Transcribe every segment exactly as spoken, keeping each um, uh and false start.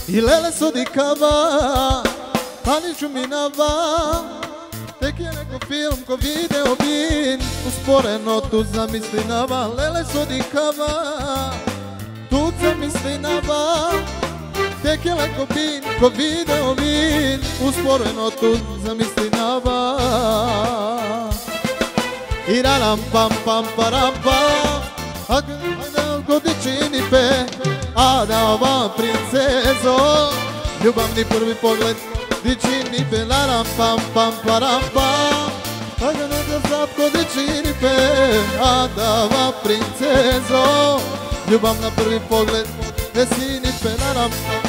I lele sodikava, ali čuminava. Tek je neko film ko video bin, usporeno tu zamislinava. Lele sodikava, tu zamislinava. Tek je neko bin ko video bin, usporeno tu zamislinava. I raram pam pam param pam, a godičini pe, a dava princezo, ljubavni prvi pogled, dičini pe, laram pam pam param pam, a godičini pe, a dava princezo, ljubavna prvi pogled, desini pe, laram pam.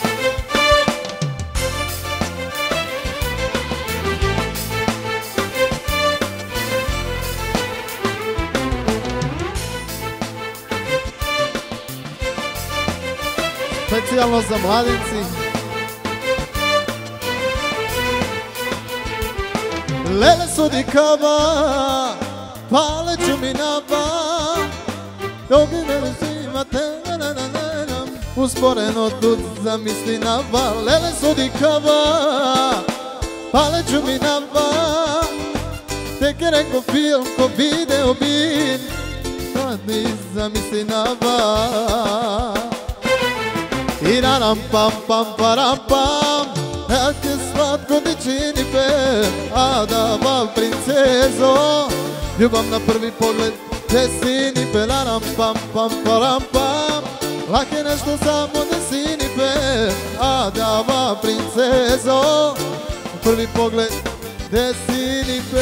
Specijalno za mladenci. Lele sodikava, pale čuminava, dok me uzimate, usporeno tu zamislinava. Lele sodikava, pale čuminava, tek je rekao film ko video bin, sad mi zamislinava. I raram pam pam param pam, jak je slatko dičini pe, a dava princezo, ljubav na prvi pogled, desini pe, laram pam pam param pam, lak je nešto samo desini pe, a dava princezo, prvi pogled, desini pe.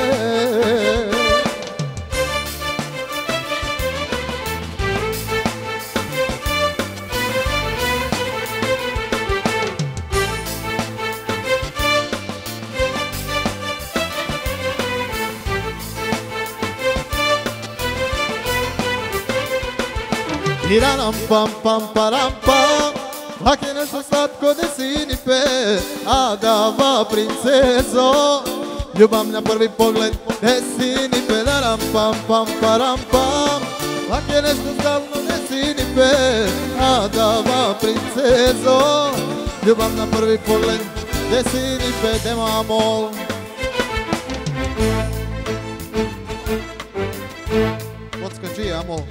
I raram pam pam param pam, lak je nešto slatko desini pe, a dava princezo, ljubav na prvi pogled, desini pe, raram pam pam param pam, lak je nešto stalno desini pe, a dava princezo, ljubav na prvi pogled, desini pe, demamol. Odskači, amol.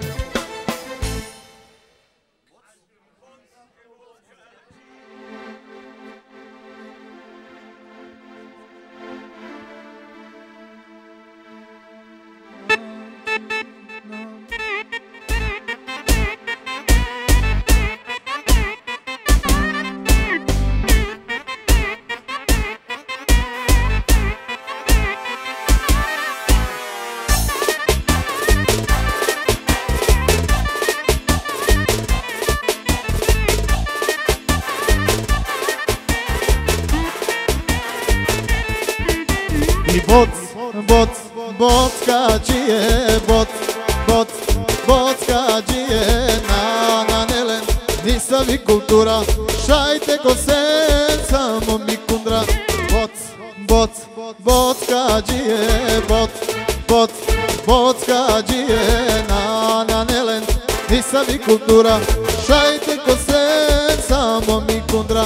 I boc, boc, bockađije, boc, boc, bockađije, na, na nelen, nisam i kultura, šajte ko sen, samo mi kundra. Boc, boc, bockađije, boc, boc, bockađije, na, na nelen, nisam i kultura, šajte ko sen, samo mi kundra.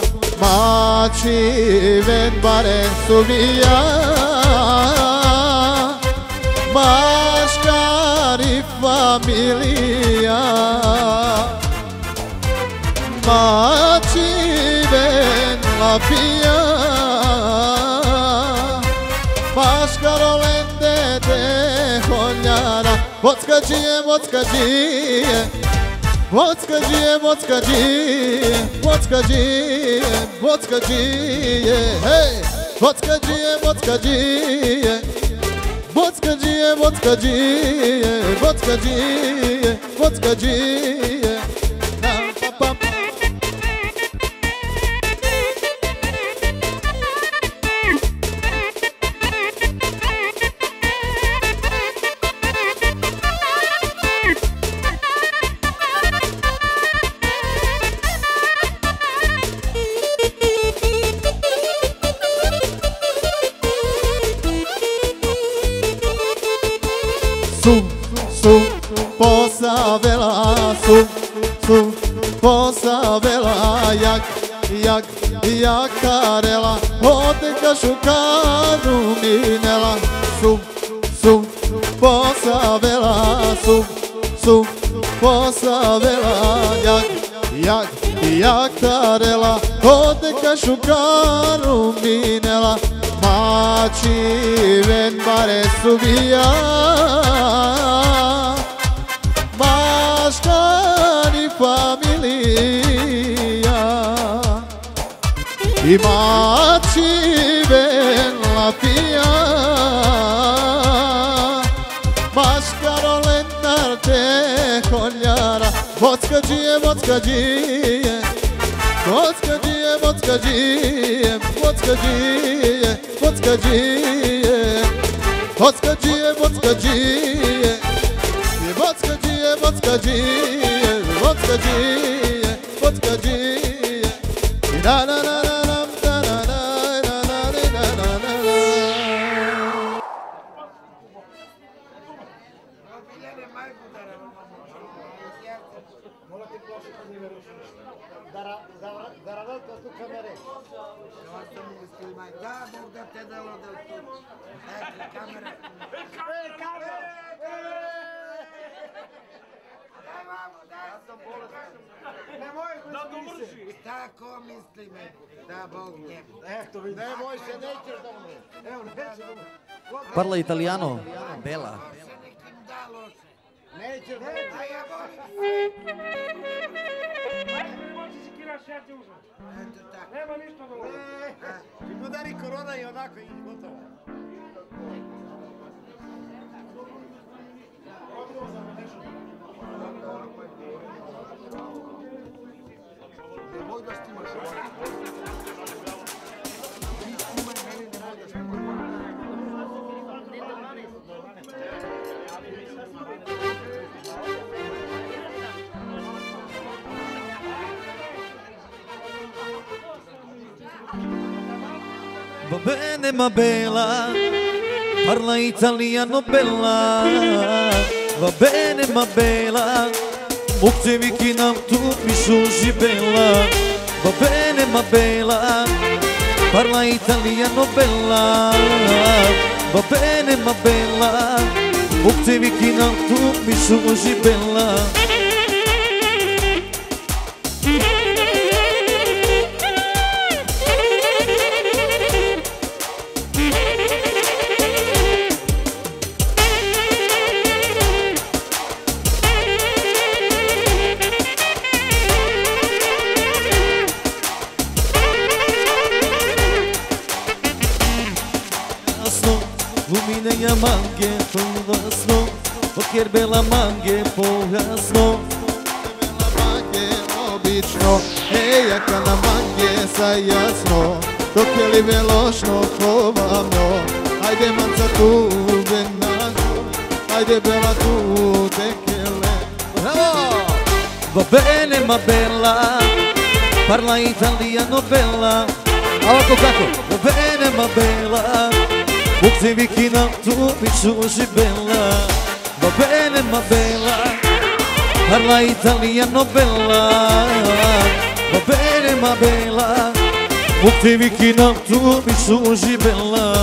Mači ven bare suvija, maškari familija. Mači ven lapija, maškarolende de holjara. Bockađije, bockađije, bockađije, bockađije, bockađije, bockađije, hej! Bockađije, bockađije, bockađije, bockađije, bockađije, bockađije, pam pam pam. Su, su, posavela, su, su, posavela, jak jak, jakarela, oteka šukaru minela, sum, sum, posavela, sum, sum, posavela, jak, jak, jakarela, oteka šukaru minela, mači ven bare subija, maškani familija, i mači ven lapija, maškaro lentar te koljara, vockađije, vockađije, vockađije, vockađije, vockađije, vockađije, vockađije, vockađije, vockađije, vockađije, vockađije, vockađije, da da da da da da da da da da da. Даравелка tu kamere. Da, Bog da te dalo da tu. Eto, kamere. E, kamere! Daj vamo, daj. Ja sam bolestan. Nemoj koji se misli. Šta ko misli me? Da, Bog njemu. Eto vidi. Nemoj se, nećeš da umre. Evo, nećeš da umre. Parla italiano, bella. Se nekim da loše. Nećeš da umre. A ja volim. Eto tako. Nema ništa da umre. Ti mu dari korona i onako i gotovo. Nemoj da stimaš ovako. Ti stimaj meni, nemoj da stimaš. Va bene ma bella, parla italiano bella. Va bene ma bella, uktevi ki nam tu pisuži bella. Va bene ma bella, parla italiano bella. Va bene ma bella, uktevi ki nam tu pisuži bella. Lumine mange pogasno, okjer bela mange pogasno. Bela mange obično, ej, jaka na mange sa jasno, dok je li velošno kovavno, ajde manca tu venažu, ajde bela tu tekele. Bravo! Va bene ma bella, parla italiano bella. A ovako kako? Va bene ma bella, uktevi ki nam tu pisuži bella. Va bene ma bella, parla italiano bella. Va bene ma bella, uktevi ki nam tu pisuži bella.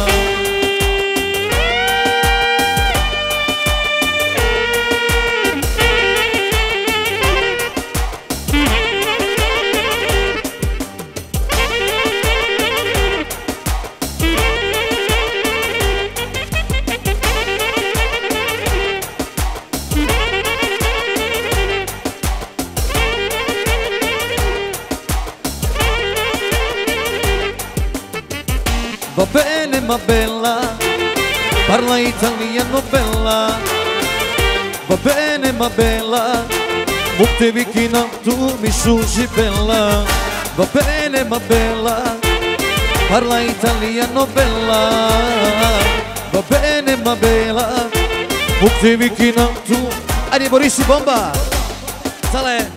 Va bene ma bella, parla italiano bella. Va bene ma bella, uktevi ki nam tu pisuži bella. Va bene ma bella, parla italiano bella. Va bene ma bella, uktevi ki nam tu. Ajde Borisi bomba! Sale!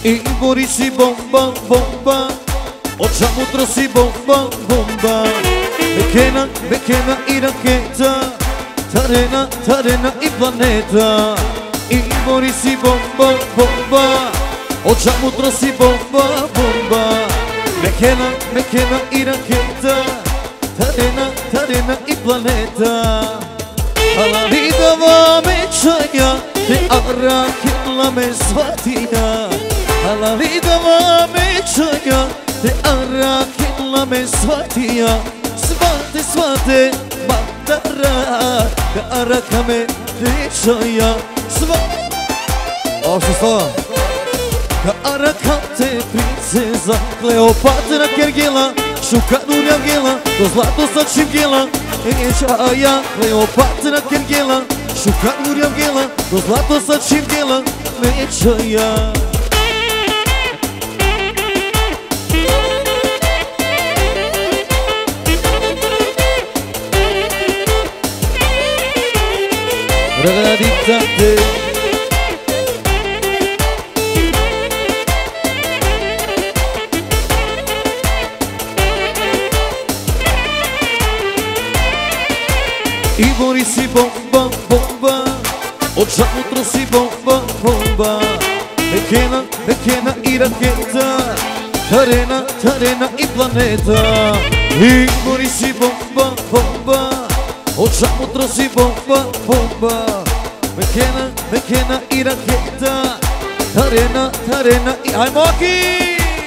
I Borisi bomba, bomba, očamu trosi bomba, bomba. Bekena, bekena i raketa, tarena, tarena i planeta. I Borisi bomba, bomba, očamu trosi bomba, bomba. Bekena, bekena i raketa, tarena, tarena i planeta. Alla vida va mečaja, te arakila me svatija. Alla vida va mečaja, te arakila me svatija. Svate, svate, matara, ka araka me mečaja. Svate, ovo što slova. Ka araka te princeza, Kleopatra Kergela, Šukanurja Gela, to zlato sa čivgela. Mečaja, Kleopatra Kergela, Šukanurja Gela, to zlato sa čivgela. Mečaja. Radicate. I Borisi bomba, bomba, očamu trosi bomba, bomba. Bekena, bekena i raketa, tarena, tarena i planeta. I Borisi bomba, bomba, očamu trosi bomba, bomba. Bekena, bekena i raketa, tarena, tarena i... Ajmo aki!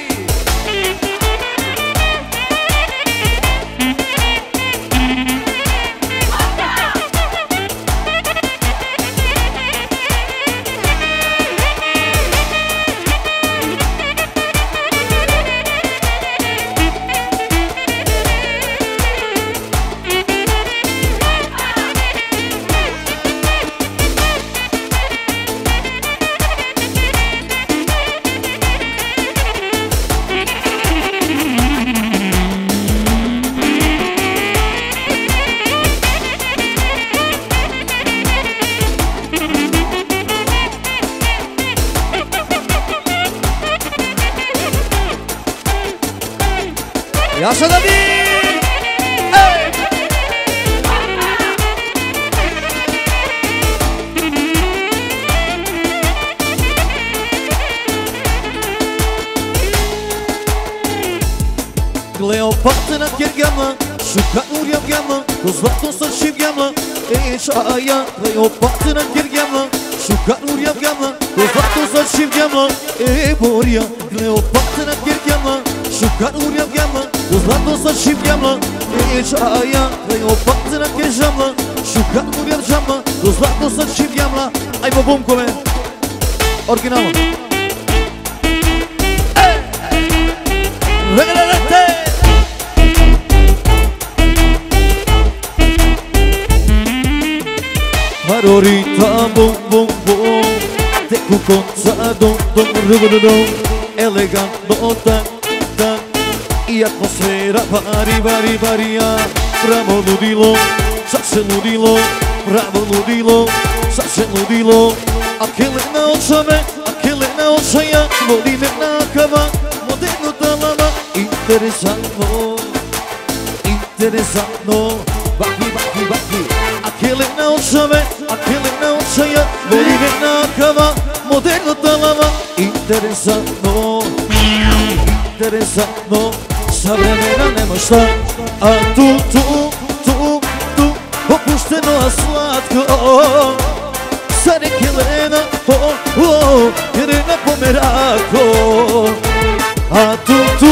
Yaşa da bir! Hey! Kleopatra Kergela, Šukanurja Gela, to zlato sa čivgela. Mečaja, Kleopatra Kergela, Šukanurja Gela, to zlato sa čivgela. E Borja, Kleopatra Kergela, Šukanurja Gela, to zlato sa čivgela. Mečaja, Kleopatra Kergela, Šukanurja Gela, to zlato sa čivgela. Ajmo bumkove, originalno. Regalete! Marorita bom bom bom, teku konca dom dom dom dom, elegantno tak tak i atmosfera vari vari varija. Pravo ludilo, sad se ludilo, pravo ludilo, sad se ludilo. Akelena očame, akelena očaja, vodinena kava, moderno talama. Interesantno, interesantno, baki baki baki. Akelena očame, akelena očaja, vodinena kava, moderno talama. Interesantno, interesantno, sa vremena nema šta. A tu, tu, tu, tu, opušteno a slatko. Sad je Kelena, oh, oh, Kelena Pomerako. A tu, tu,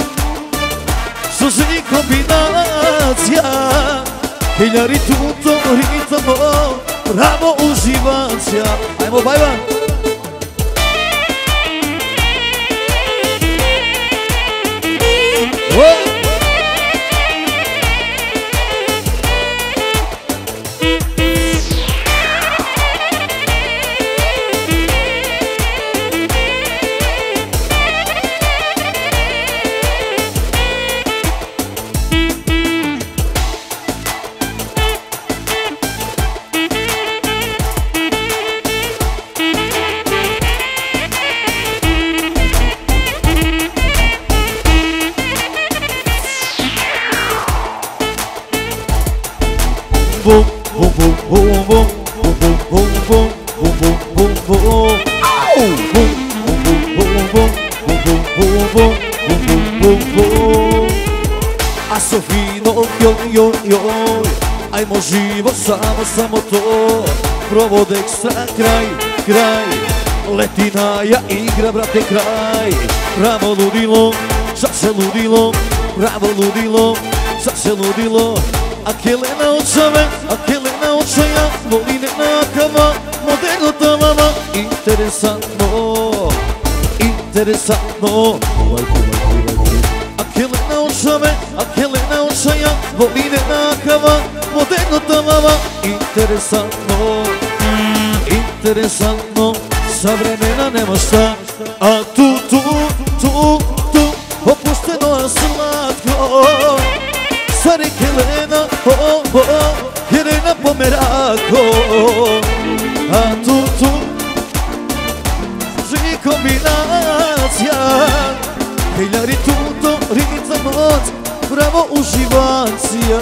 suženi kombinacija. Hiljari tuto ritamo, pravo uživacija. Ajmo bajba! bum, bum, bum, bum, bum, bum, bum, bum, bum, bum, bum, bum. Au! Bum, bum, bum, bum, bum, bum, bum, bum, bum, bum, bum, bum. A Sofino, joj, joj, joj, ajmo živo, samo, samo to. Provod ekstra, kraj, kraj, letinaja igra, brate, kraj. Pravo ludilo, sad se ludilo, pravo ludilo, sad se ludilo. A Kelena očave, a Kelena očaja, voli nenakava, moderno talava. Interesantno, interesantno. A Kelena očave, a Kelena očaja, voli nenakava, moderno talava. Interesantno, interesantno, sa vremena nema šta. A tu, tu, tu, tu, opušteno a slatko. Stari Helena, oh, oh, Helena Pomerako. A tu, tu, živi kombinacija. Heljari tuto, rica noć, pravo uživacija.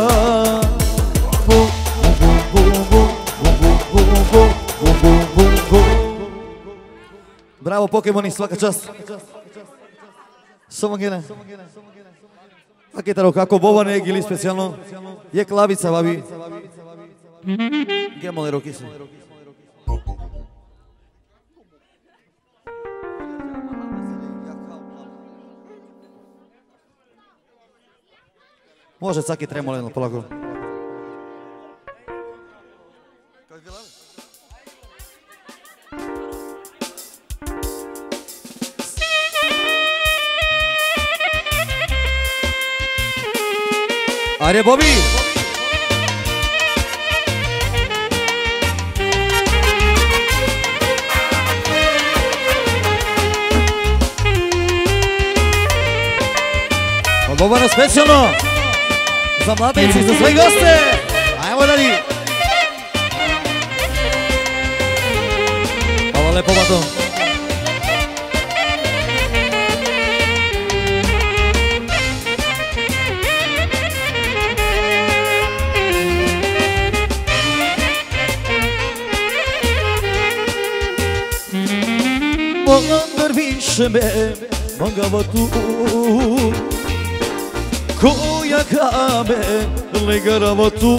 Bum, bum, bum, bum, bum, bum, bum, bum, bum, bum, bum. Bravo Pokemoni, svaka čast. Samo gene. A kytarou kako Bovanek ili specijalno je klavica, babi. Gdje mole ruky su? Može caki tremoleno polako. Ajde, Bobi! Od Bobana specijalno za mladnici, za sve goste! Ajmo dalje! Hvala lepo, Bato! Mogar više me magava tu, koja kame legarava tu.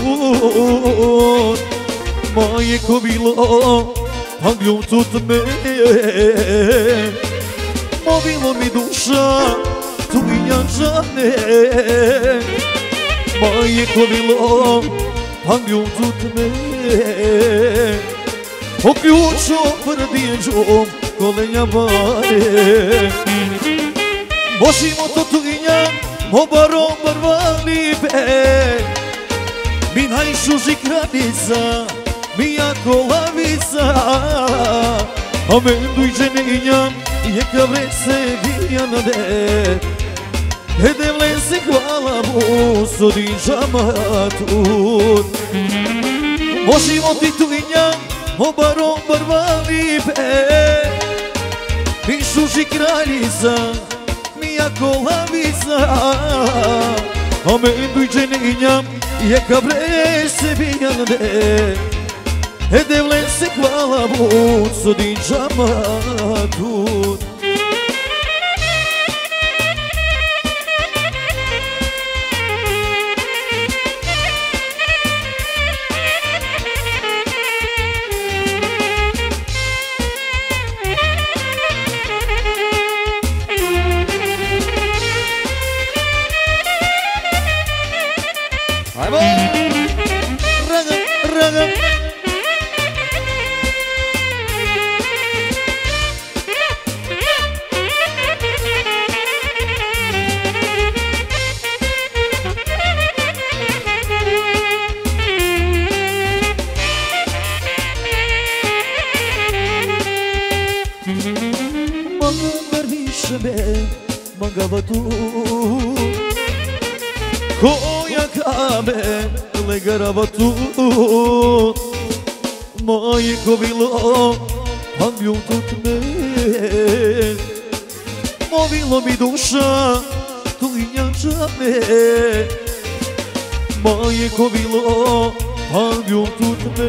Majko bilo, pagljom tut me, mobilo mi duša, tu i janžane. Majko bilo, pagljom tut me, poključo prdjeđom kolenja bare. Možimo to tuginja, obaro barvali be. Mi najšuži kranica, mi jako lavica. A men dujđe neginja, jeka vre se vijana de. Edevlen se hvala mu, sodiđa matun. Možimo ti tuginja, obaro barvali be. Mi šuži kraljica, mi jako lavica. A men dujđe neginja, jeka bre se vijana de. Edevlen se hvala mu, sodiđa matun. Ajmo! Raga, raga! Magar više me magava tu, koja kame legarava tu. Majko bilo, pagljom tut me, mobilo mi duša, tu i njančane. Majko bilo, Paljom tutme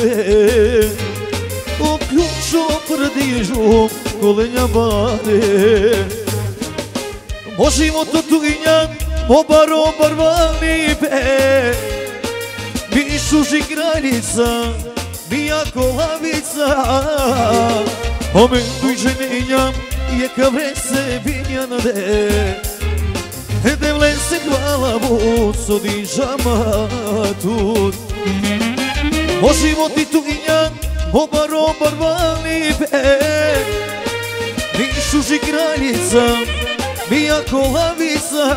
Oključo prdižu kolenja bade Možemo to tuginja Obar, obar valibe Mi šuži kraljica Mijako lavica Ome tuđenja Je kavre se vinjanade Devlen se hvala vod Sodižama tut Možemo ti tuginja Obar, obar valibe Mi šuži kraljica Mijako lavica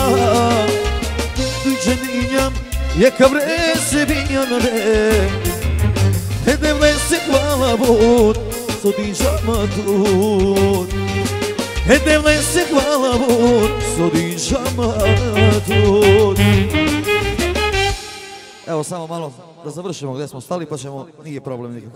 Tuđenja Je kavre se vinjanade Devlen se hvala vod Sodižama tut Devlen se hvala vod Sodižama tut. Evo samo malo da završimo gdje smo stali pa ćemo, nije problem nikako.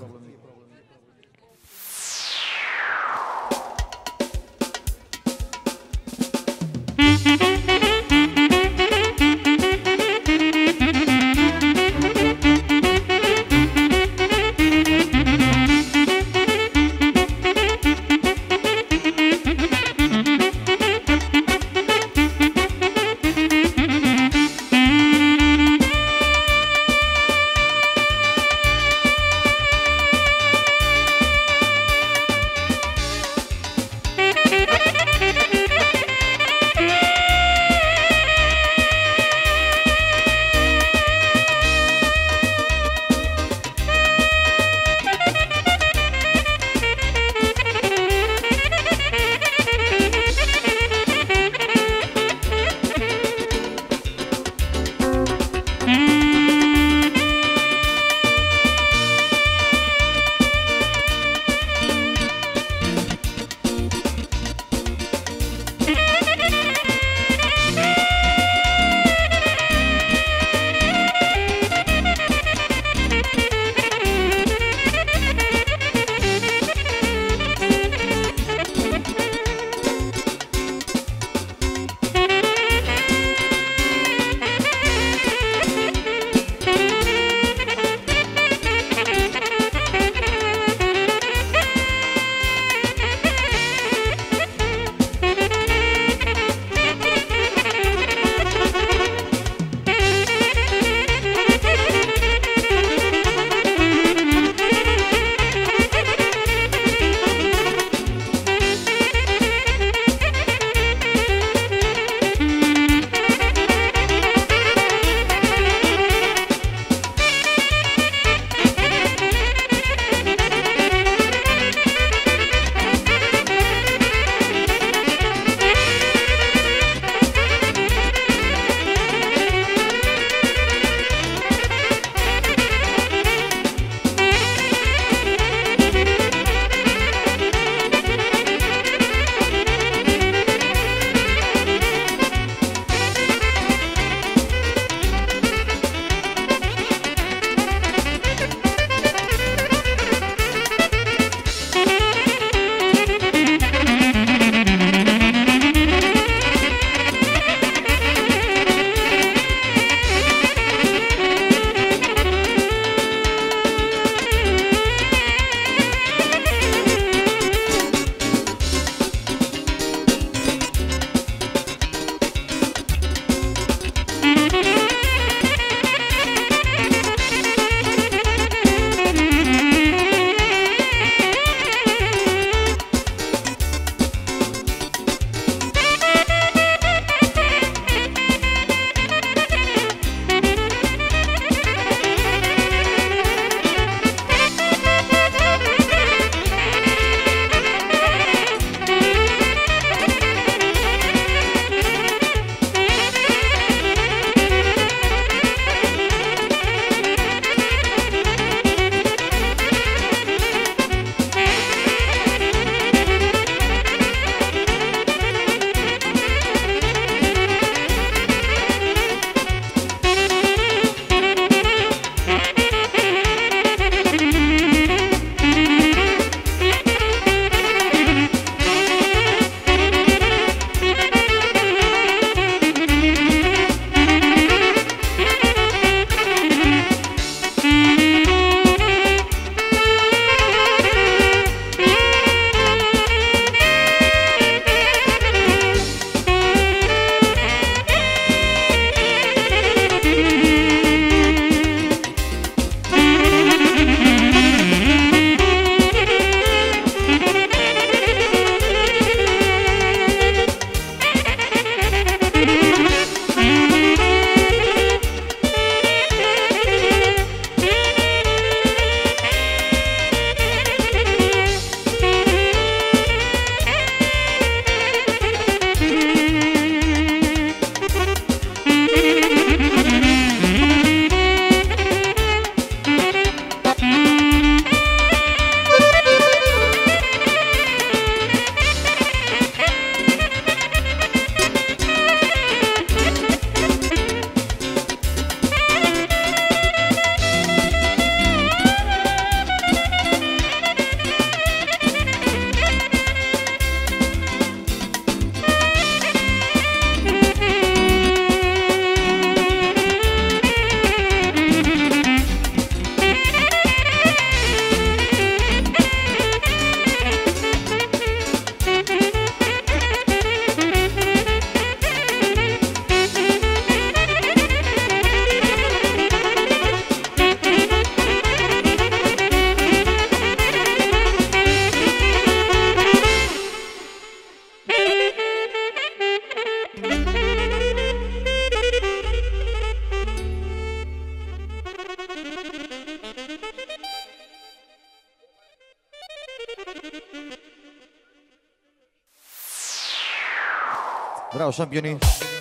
Bravo, šampioni.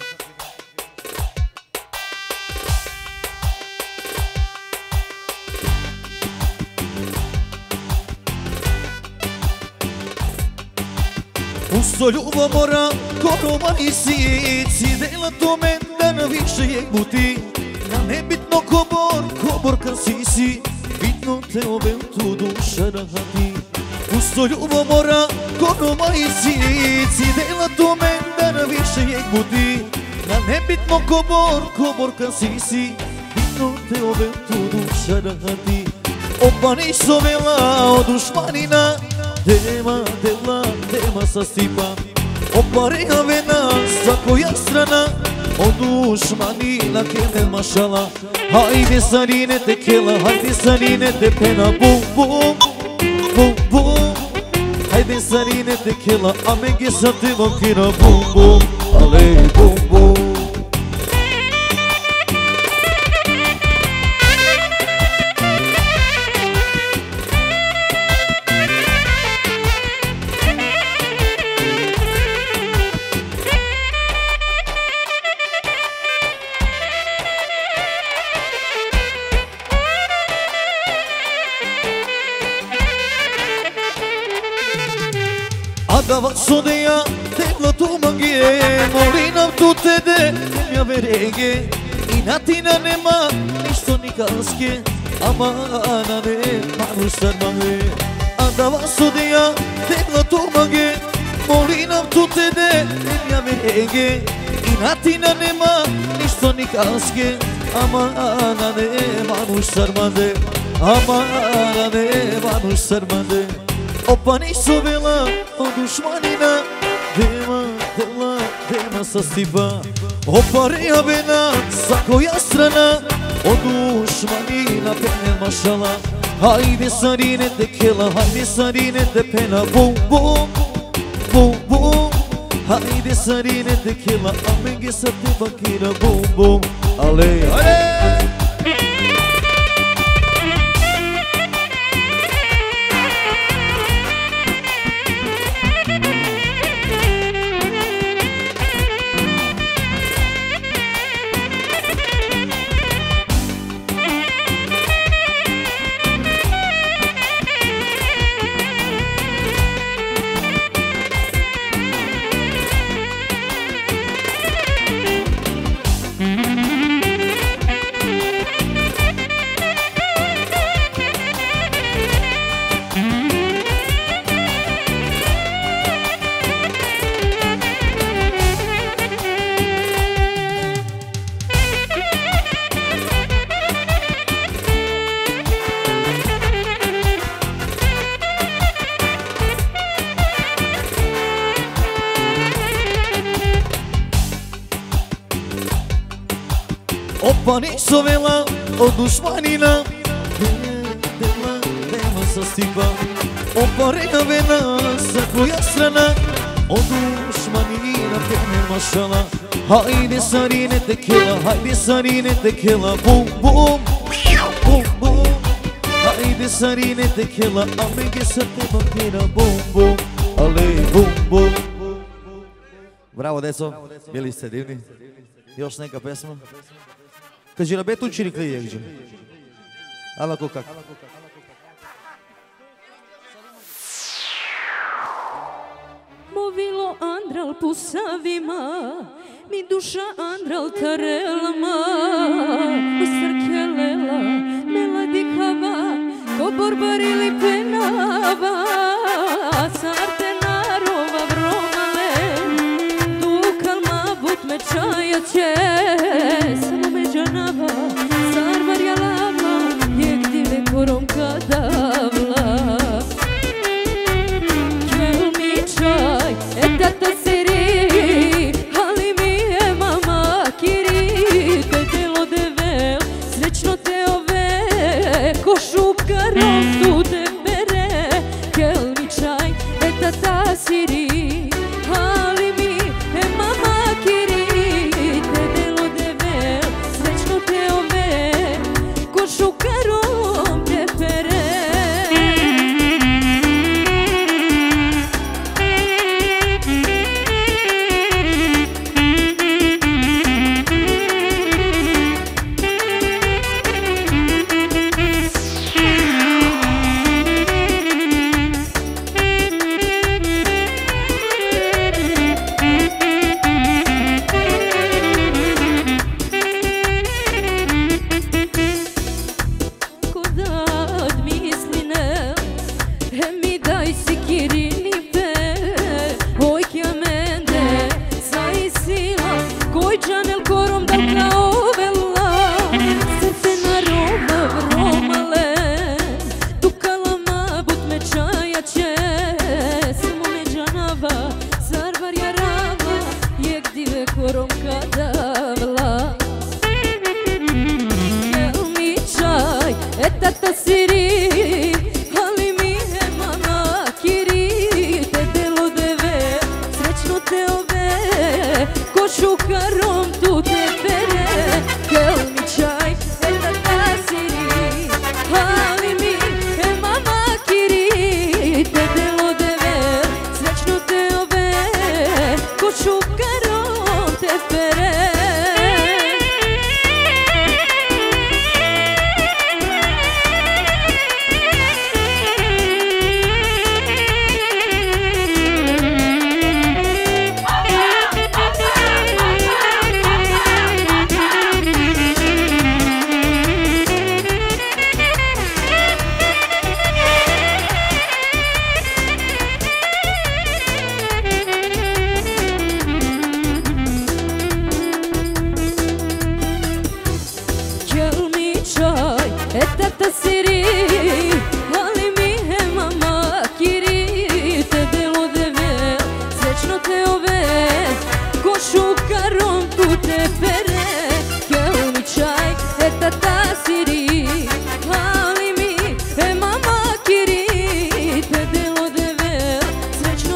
Usto ljubomora, ko romanici, cidela to men da na više je buti. Na nebitno ko bor, ko bor kad si si, bitno te obel tu duša rahati. Usto ljubomora, ko romanici, cidela to men da na više je buti. Na nebitno ko bor, ko bor kad si si, bitno te obel tu duša rahati. Opa niso vela od dušmanina, Dema, dela, dema sa stipa Opareja vena sa koja strana Od dušmanina kele mašala Hajde sarine te kela, hajde sarine te pena Bum, bum, bum, bum Hajde sarine te kela, a menge sa te vakira Bum, bum, ale, bum, bum Dava sodeja, teglo tu magije, molinam tu tede, mja verege. I natina nema, ništo nikalske, amana ne, manu šarmane. A dava sodeja, teglo tu magije, molinam tu tede, mja verege. I natina nema, ništo nikalske, amana ne, manu šarmane. Amana ne, manu šarmane. Opa niso vela od dušmanina Dema, dela, dema sa stipa Opa reja vena sa koja strana Od dušmanina pene mašala Hajde sarine te kela, hajde sarine te pena Bum, bum, bum, bum Hajde sarine te kela, a menge sa te bakira Bum, bum, ale, ale Opa niso vela od dušmanina Dema, dema sa stipa Opa reja vena sa koja strana Od dušmanina pene mašala Hajde sarine te kela, hajde sarine te kela Bum, bum, bum, bum Hajde sarine te kela, a menge sa te bakira Bum, bum, ale, bum, bum Bravo deco, bili ste divni Još neka pesma Кажи рабе ту чирик ли егджи? Ала ко как? Movilo andral pusavima, mi duša andral tarelma, srkelela, meladikava, ko borbarili penava, sarte narova vromale, dukal mabut me čajaće, samo me džanava, sarvar ja lava, jek dile korom kadavla. Tata seri, ali mi je mama kiri, te delo devel, srećno te ove, ko šupka rostu te bere, kel mi čaj, e tata seri, ali mi je mama kiri, te delo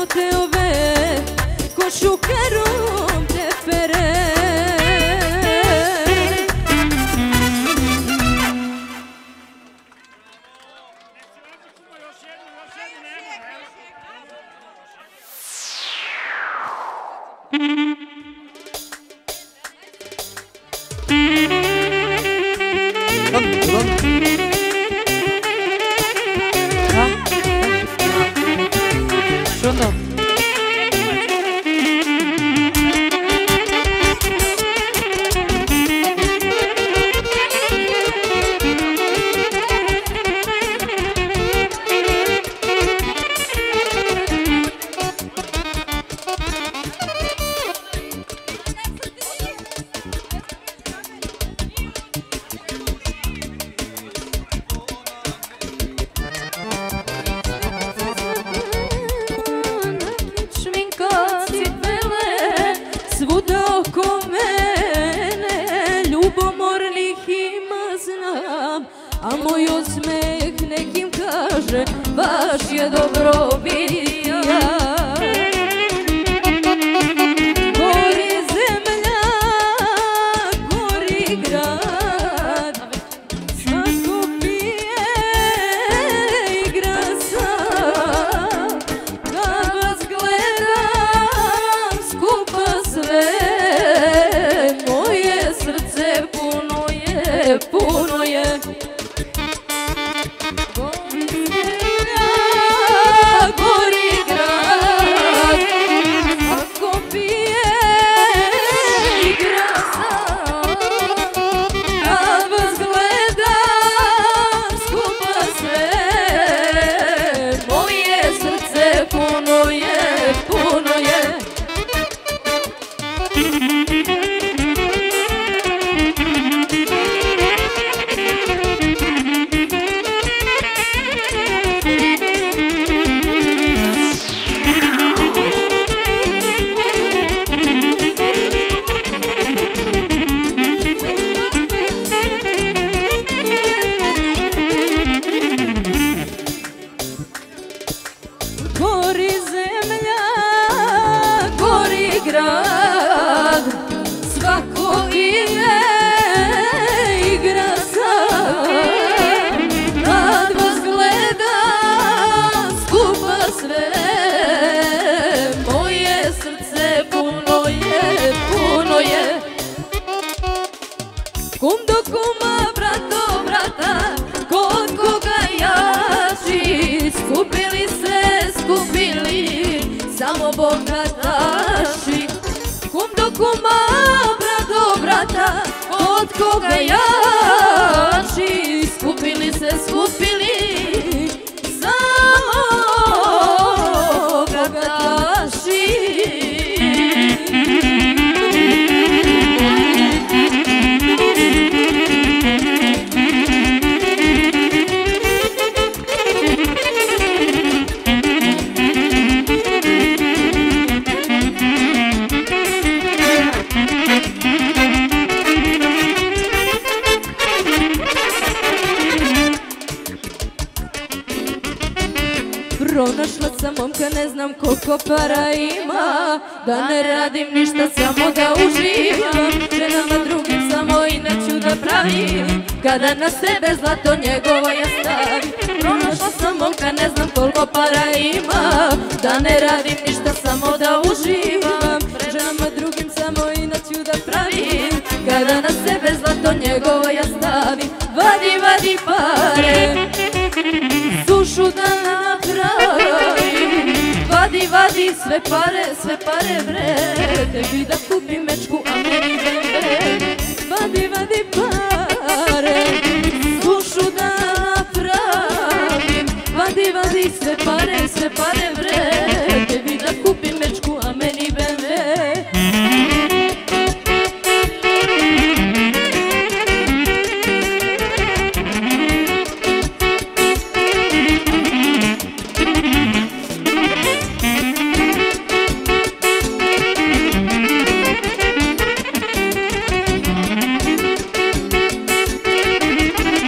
te ove, ko šukerom te pere. Šuno. Svuda oko mene ljubomornih ima znam, a moj osmeh nekim kaže baš je dobro vidja. Gori zemlja, gori grad, svako pije igra sam, kad vas gledam skupa sve, moje srce puno je, puno je. Gori zemlja, gori grad, ako pije igra sam, kad vas gledam skupa sve, moje srce puno je, puno je. Gori zemlja, gori grad, svako ide igra sam, kad vas gledam skupa sve, moje srce puno je, puno je. Kum do kuma, brat do brata, kod koga jači, skupili se, skupili samo bogataši. Kum do kuma, brat do brata, kod koga jači, skupili se, skupili samo bogataši. Pronašla sam momka, ne znam koliko para ima, da ne radim ništa, samo da uživam, ženama drugim samo i neću da pravim, kada na sebe zlato njegovo ja stavim. Pronašla sam momka, ne znam koliko para ima, da ne radim ništa, samo da uživam, ženama drugim samo i neću da pravim, kada na sebe zlato njegovo ja stavim. Vadi, vadi pare, sušu da napravim, vadi, vadi sve pare, sve pare bre, tebi da kupim mečku, a meni bebe. Vadi, vadi pare, sušu da napravim, vadi, vadi sve pare, sve pare bre, tebi da kupim mečku, a meni bebe.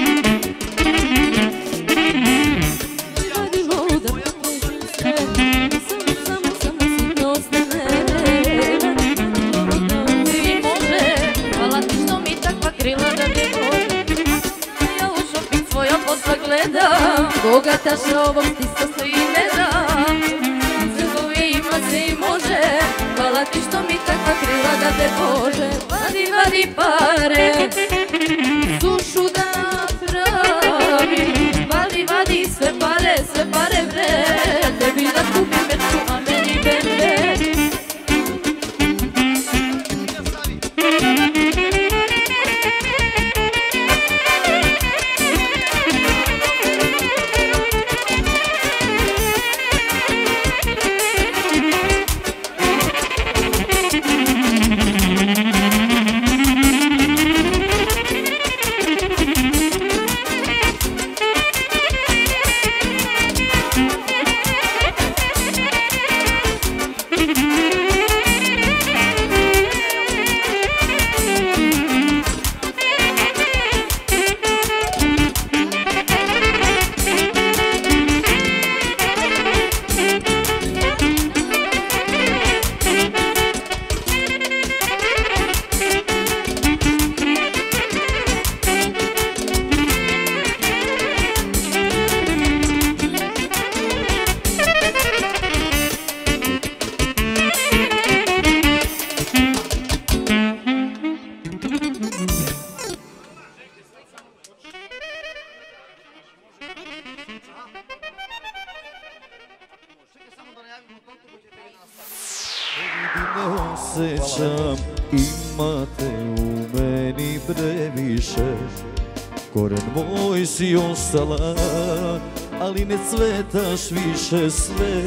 Vadi voda, Bogataša ovog stisa se i ne dam, crkovi ima se i može, hvala ti što mi takva krila da te Bože. Vadi, vadi pare, sušu da napravi, vadi, vadi sve pare, sve pare bre, tebi da kupim mečku, a meni bende. Osjećam, imate u meni previše. Koren moj si ostala, ali ne cvetaš više. Sve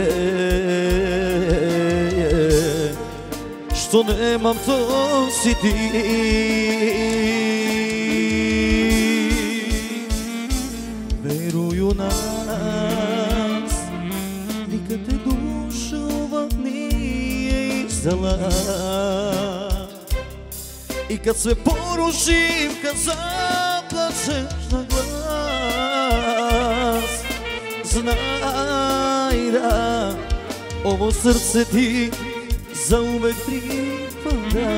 što nemam to si ti. Veruju nas, nikad te dušova nije izdala. I kad sve porušim, kad zaplačeš na glas, znaj da ovo srce ti zauvek pripada.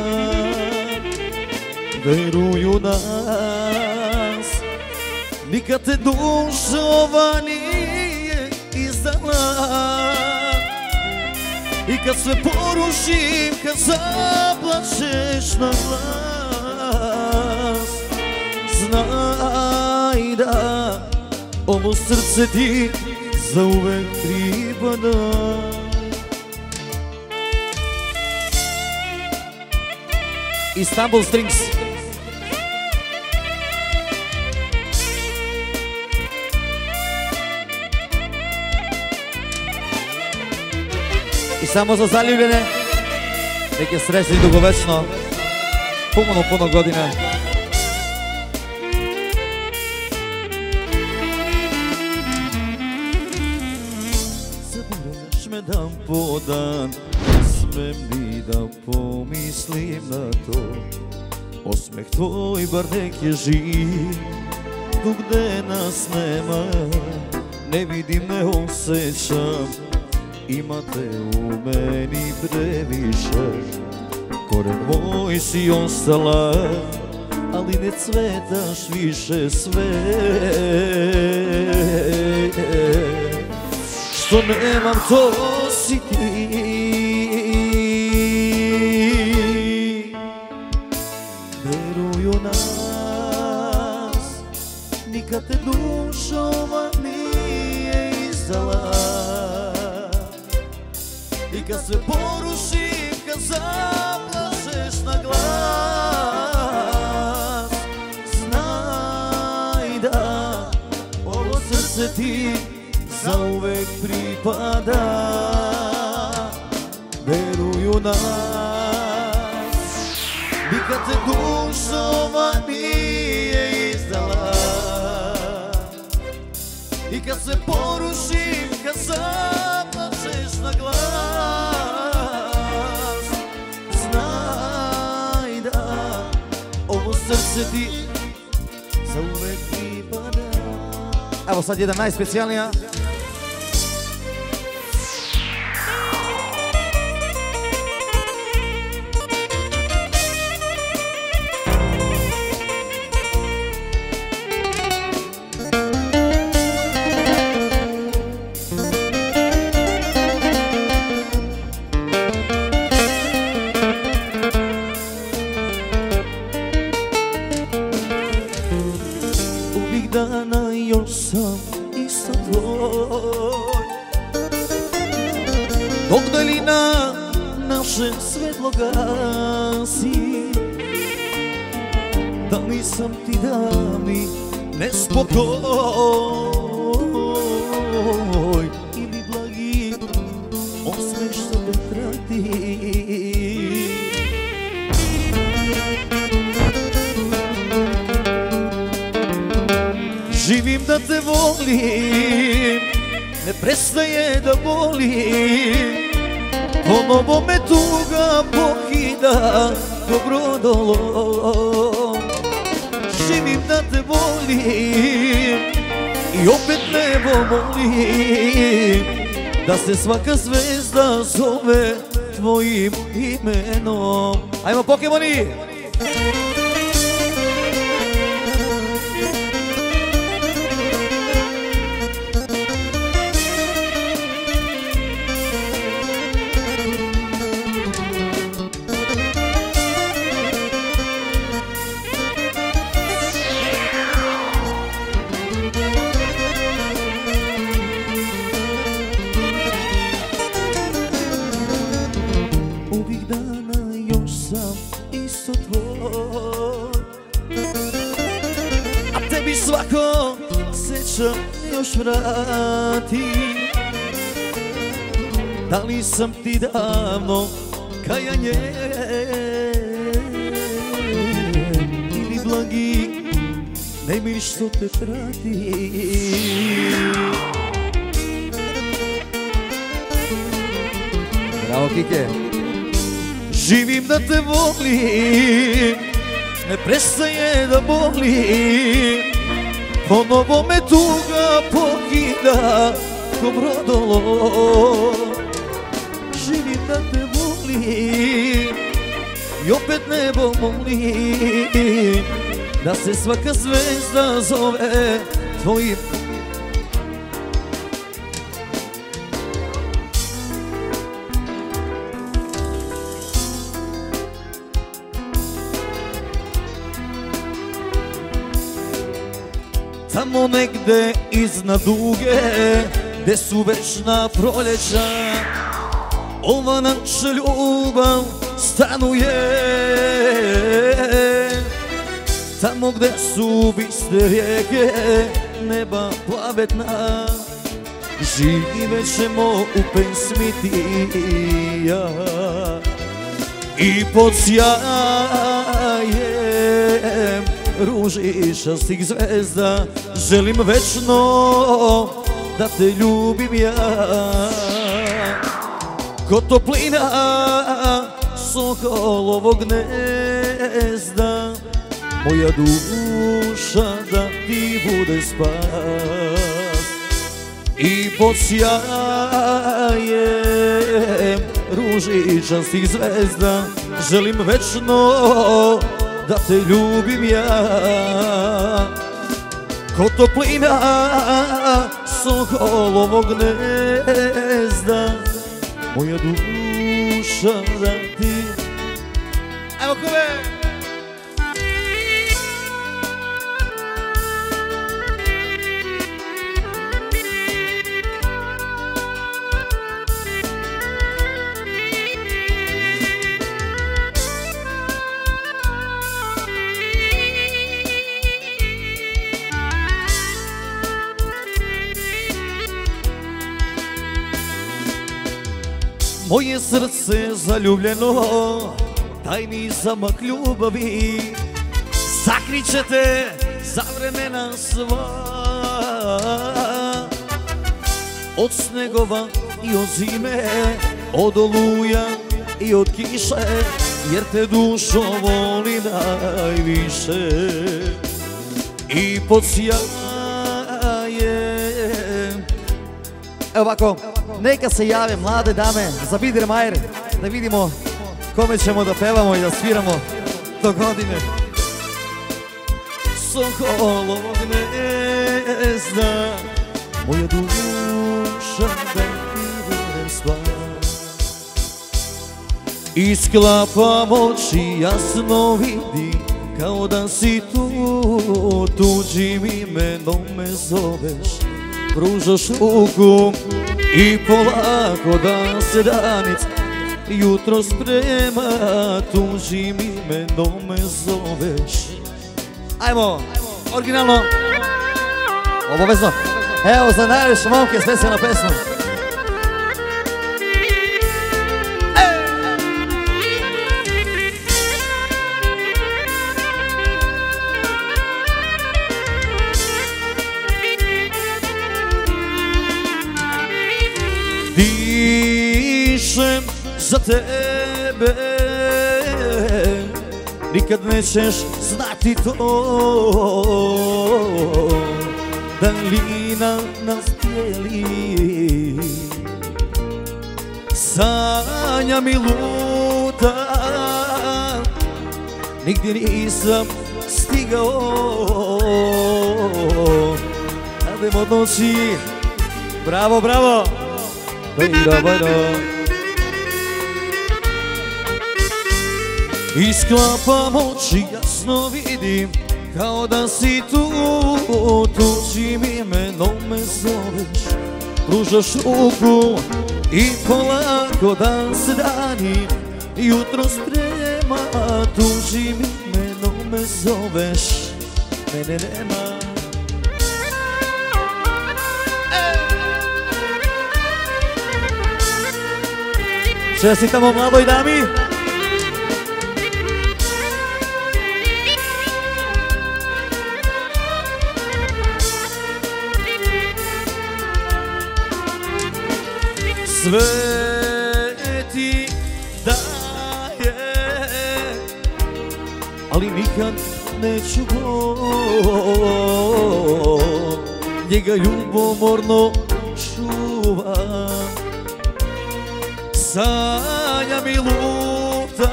Veruju nas, nikad te dušova nije izdala. I kad sve porušim, kad zaplačeš na glas, znaj da ovo srce ti zauvek pripada. Istanbul Strings. I samo za zaljubljene, nek je srećni dugovečno, puno, puno godina. Zaboravljaš me dan po dan, smem li da pomislim na to. Osmeh tvoj bar nek je živ, tu gde nas nema. Ne vidim, ne osjećam, imate u meni previše. Koren moj si ostala, ali ne cvetaš više. Sve što nemam to si ti. Veruju nas, nikad te dušova nije izdala. I kad sve porušim, kad zaplašeš na glas, znaj da ovo srce ti zauvek pripada. Veruju nas, nikad te dušova nije izdala. I kad sve porušim, kad zaplačeš na glas, znaj da ovo srce ti zauvek pripada. Evo sad jedan najspecijalnija. dok daljina naše svetlo gasi. Da nisam ti davni nespokoj ili blagi osmeh što te trati. Živim da te volim, ne prestaje da bolim, ponovo me tuga pokida dobro dolom. Živim da te volim i opet nebo molim, da se svaka zvezda zove tvojim imenom. Ajmo Pokemoni! Svako sećam još vrati. Da li sam ti davno kajanje ili blagi nemir što te prati. Bravo Kike. Živim da te volim, ne prestaje da bolim, ponovo me tuga pokida ko brodolo. Živim da te volim i opet nebo molim, da se svaka zvezda zove tvojim. Tamo negde iznad duge, gde su večna proljeća, ova naša ljubav stanuje. Tamo gde su biste rijeke, neba plavetna, živet ćemo u pesmi ti i ja. I pod sjajem ružičastih zvezda želim večno da te ljubim ja. Ko toplina sokolovog gnezda, moja duša da ti bude spas. I pod sjajem ružičastih zvezda želim večno da te ljubim ja. Ko toplina sokolovog gnezda, moja duša da ti... Evo kome! Moje srce zaljubljeno, tajni zamak ljubavi, sakriće te za vremena sva. Od snegova i od zime, od oluja i od kiše, jer te dušo voli najviše. I pod sjajem. Evo ovako, neka se jave mlade dame za Biedermeier, da vidimo kome ćemo da pevamo i da sviramo do godine. Sokolovog gnezda, moja duša da ti bude spas. Isklapam oči, jasno vidi, kao da si tu, tuđim imenom me zoveš. pružaš ruku i polako da se danic jutro sprema, tužim imenom me zoveš. Ajmo, originalno, obavezno. Evo za najviše momke specijalna pesma. Dišem za tebe, nikad nećeš znati to. Daljina nas dijeli, sanjam i lutam, nigdje nisam stigao. Radem od noći, bravo, bravo. Bajda, bajda. Isklapam oči, jasno vidim, kao da si tu, tuđim imenom me zoveš. Pružaš ruku i polako dan se dani jutro sprema, tuđim imenom me zoveš, mene nema. Čestitamo mladoj dami. Sve ti daje, ali nikad neću go, njega ljubomorno čuvam. Sanjam i lutam,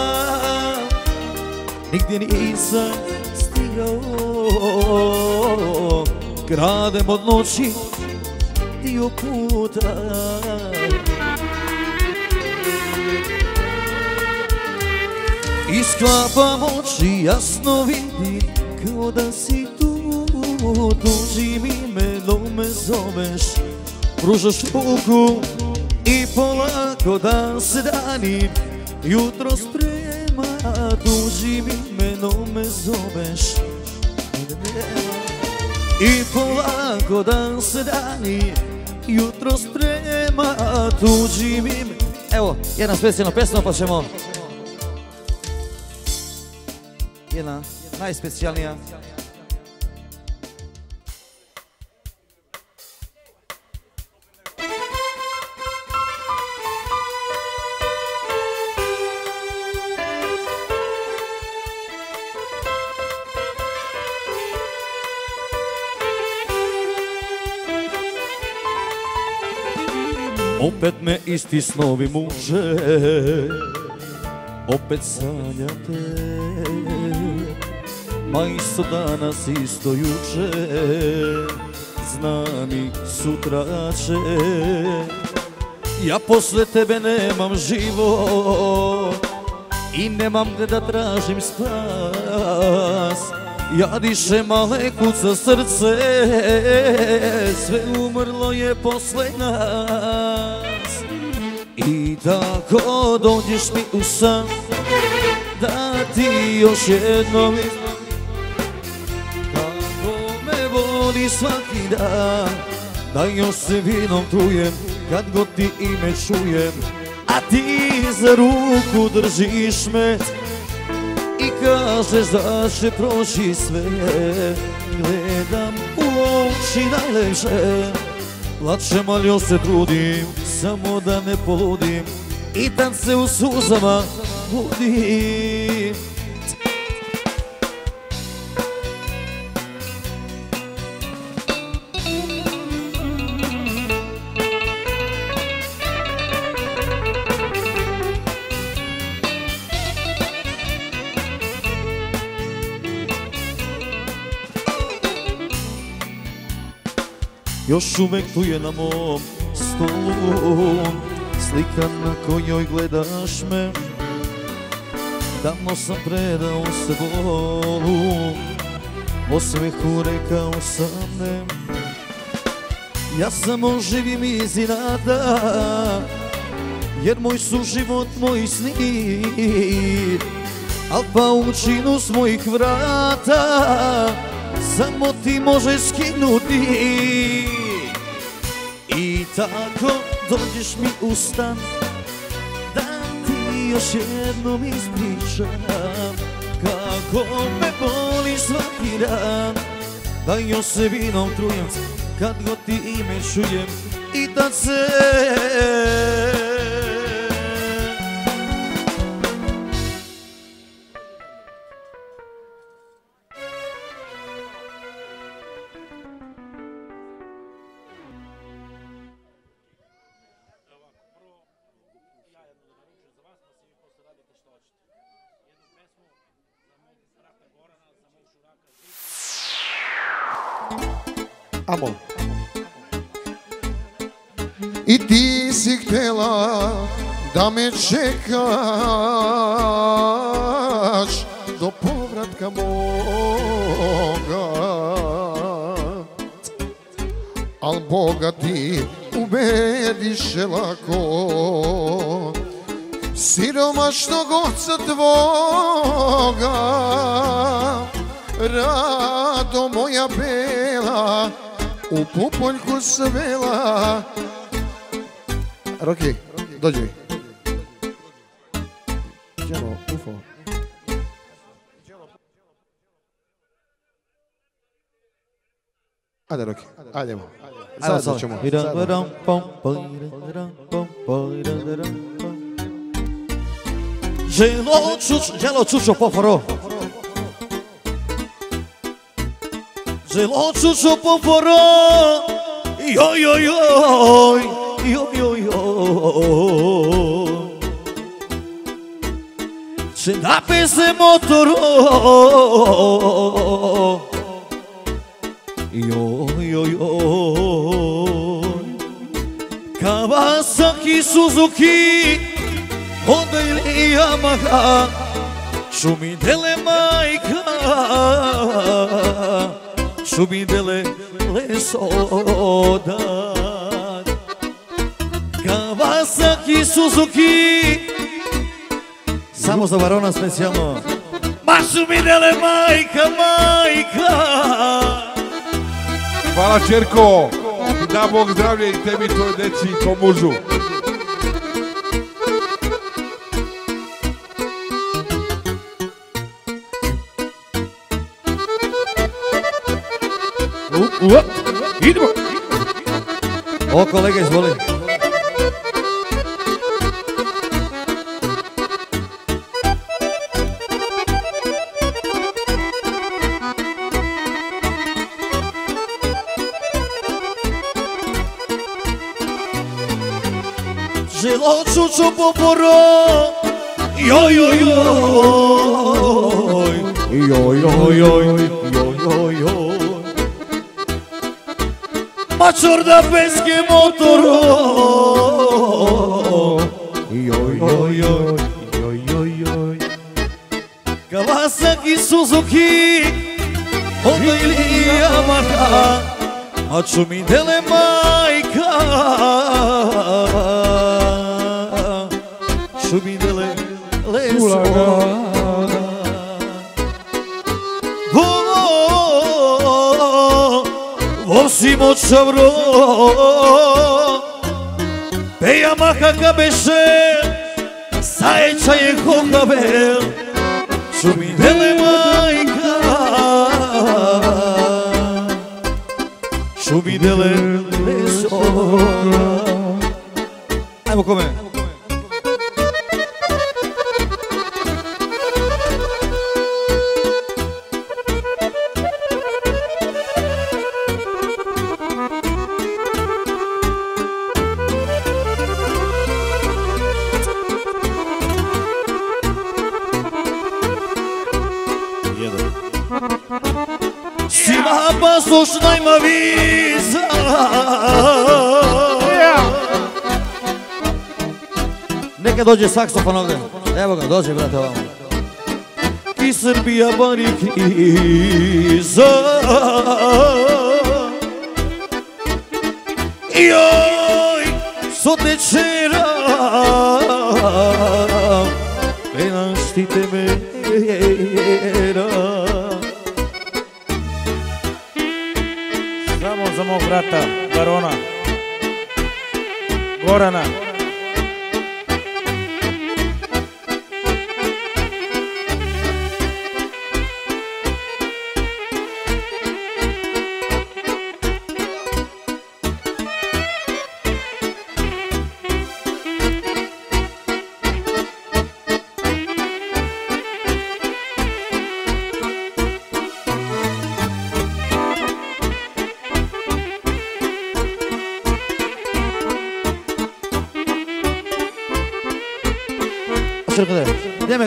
nigdje nisam stigao. Kradem od noći dio puta, isklapam oči, jasno vidim, kao da si tu, tuđim imenom me zoveš. Pružaš ruku i polako dan se dani jutro sprema, tuđim imenom me zoveš. I polako dan se dani jutro sprema, tuđim imenom. Evo, jedna specijalna pesma pa ćemo. Jedna najspecijalnija. Opet me isti snovi muče, opet sanjate, ma isto danas, isto juče, znam i sutra će. Ja posle tebe nemam život i nemam gde da tražim spas. Ja dišem, ale kuca srce, sve umrlo je posle nas. I tako dođeš mi u san, da ti još jednom izvam kako me voli svaki dan. Da još se vinom trujem kad god ti ime čujem, a ti za ruku držiš me i kažeš da će proći sve. Gledam u oči najlepše, plačem, ali još se trudim, samo da ne poludim i tad se u suzama budim. Još uvek tu je na mom stolu slika na kojoj gledaš me. Davno sam predao se bolu, osmehu rekao sam ne. Ja samo živim iz inata, jer moj su život, moj sni, al paučinu s mojih vrata samo ti možeš skinuti. I tako dođeš mi u stan da ti još jednom ispričam kako me boli svaki dan, da još se vinom trujem kad god ti ime čujem i da se Amo. I ti si htjela da me čekaš do povratka moga, al Boga ti ubediš lako siromašnog oca tvoga. Rado moja bela u pupoljku svela. Roki, dođi. Đelo, ufo. Ajde Roki, ajdemo. Zajedno ćemo. Đelo čučo, đelo čučo pofaro. Želo čučo poporo, joj joj joj, joj joj joj. Če nape se motoro, joj joj joj. Kawasaki, Suzuki, Honda ili Yamaha, šumi dele majka, šumi dele lesodan. Kawasaki, Suzuki, samo za Varona specijalno. Ma šumi dele majka, majka. Hvala čerko, da Bog zdravlje i tebi, tvoj deci i tvoj mužu. Idemo! O, kolega, izvoli. Želo čučo poporo, joj joj joj, joj joj joj, joj joj. Mačor da peske motoro, joj joj joj, joj joj joj. Kawasaki, Suzuki, Honda ili Yamaha, a čumi dele majka, šumi dele lesodan. Vosimo čavro, pe Yamaha kabeše, sajeća je kokabel, šumi dele majka, šumi dele lesodan. Ajmo kome. Poslušnaj ma viza, neka dođe saksofon ovdje. Evo ga, dođe brate ovamo. I Srbija bari kriza, Joj, sot večera prenaštite mera. Samo za mog brata, barona Gorana. Şurada. Demek.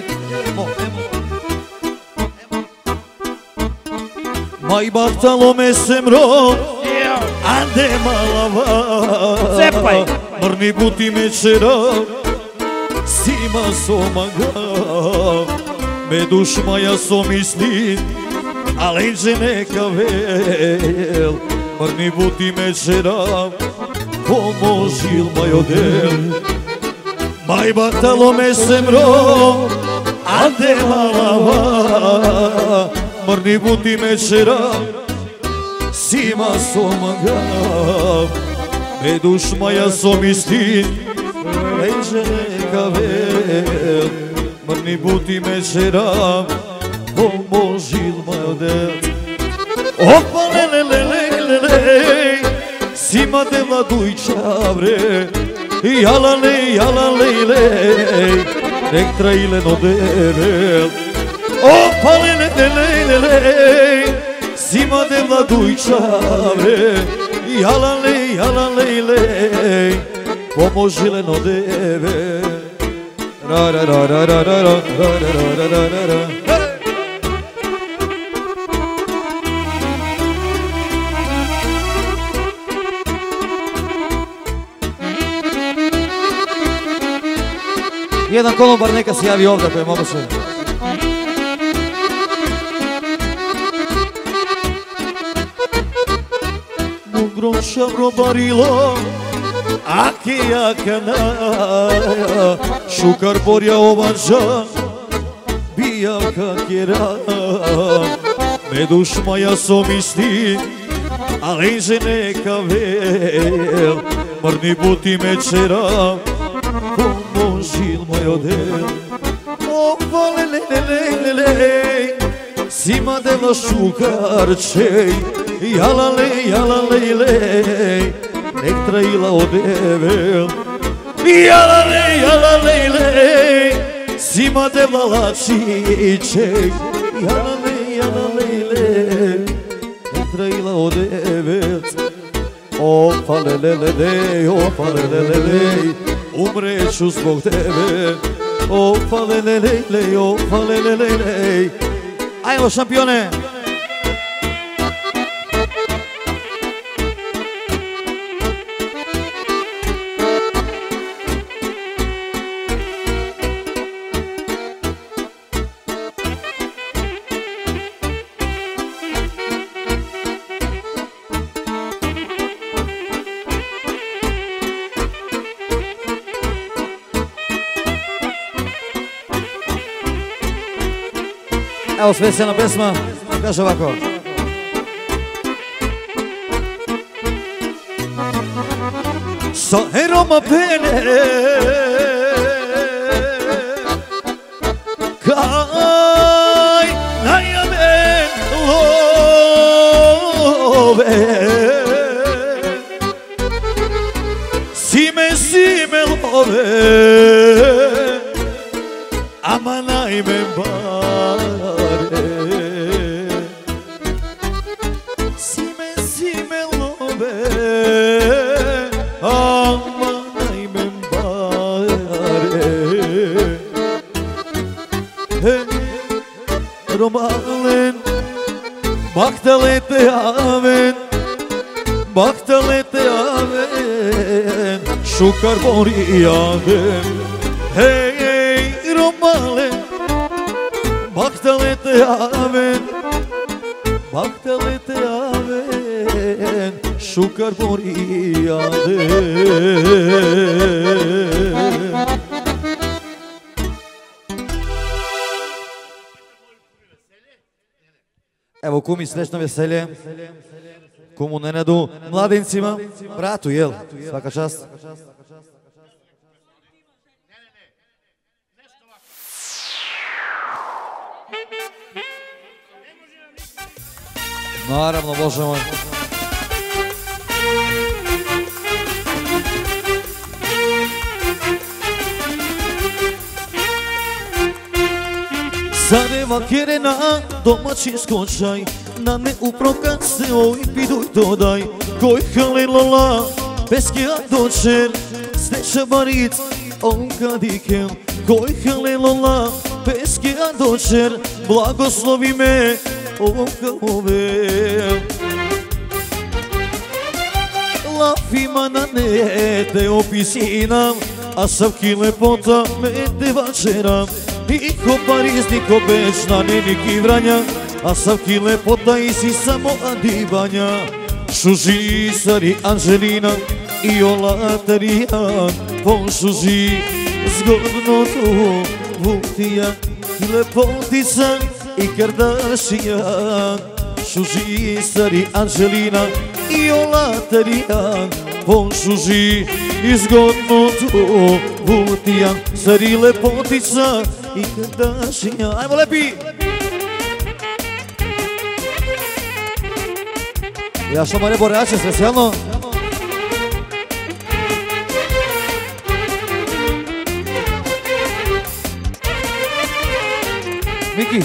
Mai bahtalo me semro, ande malava. Cepaj. Mrni buti me čera, sima somaga. Me duš maja so misli, alenđe neka vel. Mrni buti me čera, pomožil majo del. Mai batalo me semro, ande malava. Mrni buti me čera, sima somaga. Me duš maja so misli, alenđe neka vel. Mrni buti me čera, pomožil majo del. Opa le le le le le le, sima dela dujča bre. Jalale, jalale, lej, nek traile no devel. Opa, le, le, le, le, lej, sima devla dujča bre. Jalale, jalale, lej, pomožile no devel. Ra, ra, ra, ra, ra, ra, ra, ra, ra, ra, ra, ra. Jedan konobar neka se javi ovdje ako je moguće. Mugroša robarilo, ake jakana, šukar borja ovađa, bijaka kjera. Me duš maja so misli, alenđe neka vel. Mrni buti me čera, pomožil moj odel. Opa le le le le le le, sima devla šukarčej. Jalale, jalale, lej, nek traila odevel. Jalale, jalale, lej, sima devla lačičej. Jalale, jalale, lej, nek traila odevel. Opa le le le le, opa le le le le, umreću zbog tebe. Opa le le le le, opa le le le le. Ajmo šampione! Evo specijalna pesma, kaže ovako. Sa eroma pene kaj najaven love. Sime, sime love, ama najme bare. Sime, sime love, ama najme bare. Hey, romalen, baktalete aven, baktalete aven, šukar borijaden. Hey, romalen, baktalete aven, baktalete aven, šukar borijade. Evo kumi, srećno veselje. Kumu Nenadu, mladincima, bratu, jel? Svaka čast. Naravno, Bože moj. Sareva kerena, domaći skočaj, na ne uproka se oj piduj dodaj, koj halilola, peske dočer, steša baric, ovka dikem, koj halilola, peske dočer, blagoslovi me, ovka ove. Lafima na ne te opisinam, a savki lepota me te vačeram. Niko Pariz, niko Beč, na ne niki Vranja, a savki lepota i si samo adibanja. Šuži, Sari, Anželina i Ola Tarijan, pošuži, zgodno tu Vutija i lepotica i Kardashian. Šuži, Sari, Anželina i Ola Tarijan, pošuži, izgodno tu Vutijan, Sari, lepotica i Kardashian. Ajmo lepi! Ja što mare borače, specijalno. Miki.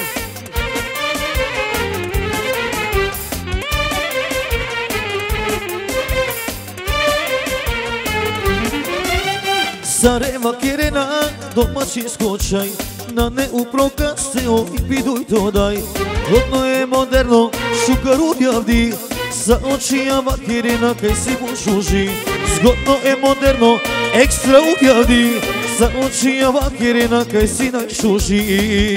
Sareva kerena, domaći skočaj, na ne uproka se oj piduj dodaj. Godno je moderno, šukar udjavdi, sa očijama kerena kaj si pošuži. Zgodno je moderno, ekstra udjavdi, sa očijama kerena kaj si najšuži.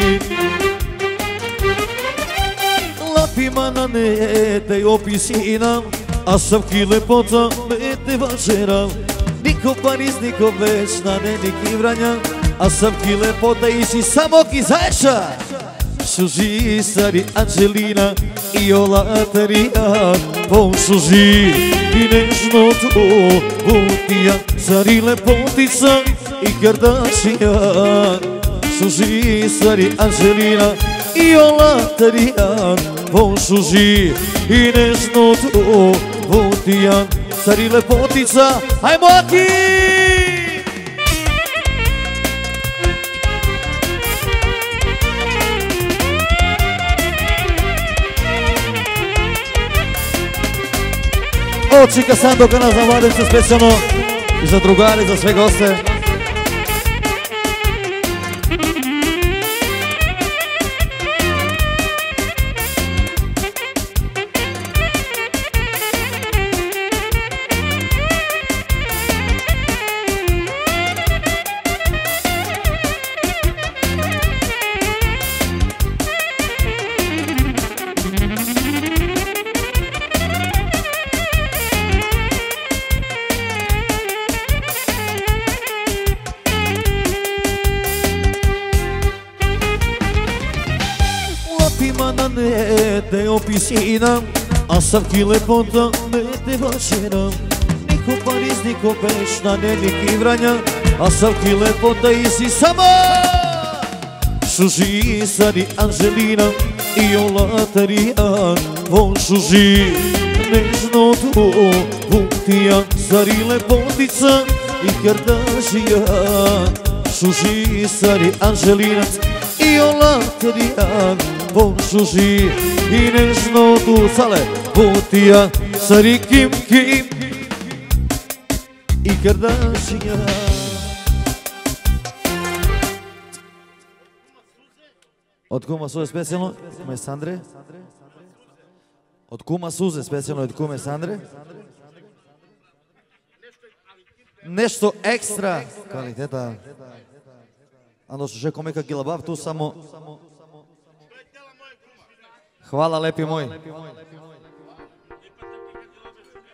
Lapima na ne te opisinam, a savki lepota me te vačeram. Niko Pariz, niko Beč, na ne niki Vranja, a savki lepota i si samo ki Zajša. Šuži, Sari, Anželina i Ola Tarijan, pošuži i nežno to Vutijan, Sari, lepotica i Kardashian. Šuži, Sari, Anželina i Ola Tarijan, pošuži i nežno to Vutijan, Sari, lepotica. Ajmo Aki! Od Čika Sandokana za mladence specijalno i za drugare, za sve goste. Te opisinam, a savki lepota me te vačeram. Niko Pariz, niko Beč, na ne niki Vranja, a savki lepota i si sama. Šuži, Sari, Anželina i Ola Tarijan, pošuži, nežno to Vutijan, Sari, lepotica i Kardashian. Šuži, Sari, Anželina i Ola Tarijan, pošuži i nežno tu Sale, Vutijan, Sari, Kim, Kim i Kardashian. Od kuma Suze specijalno, kume Sandre. Od kuma Suze specijalno, od kume Sandre. Nešto ekstra kvaliteta. Ando što še komeka gilabav, tu samo... Hvala lepi moj.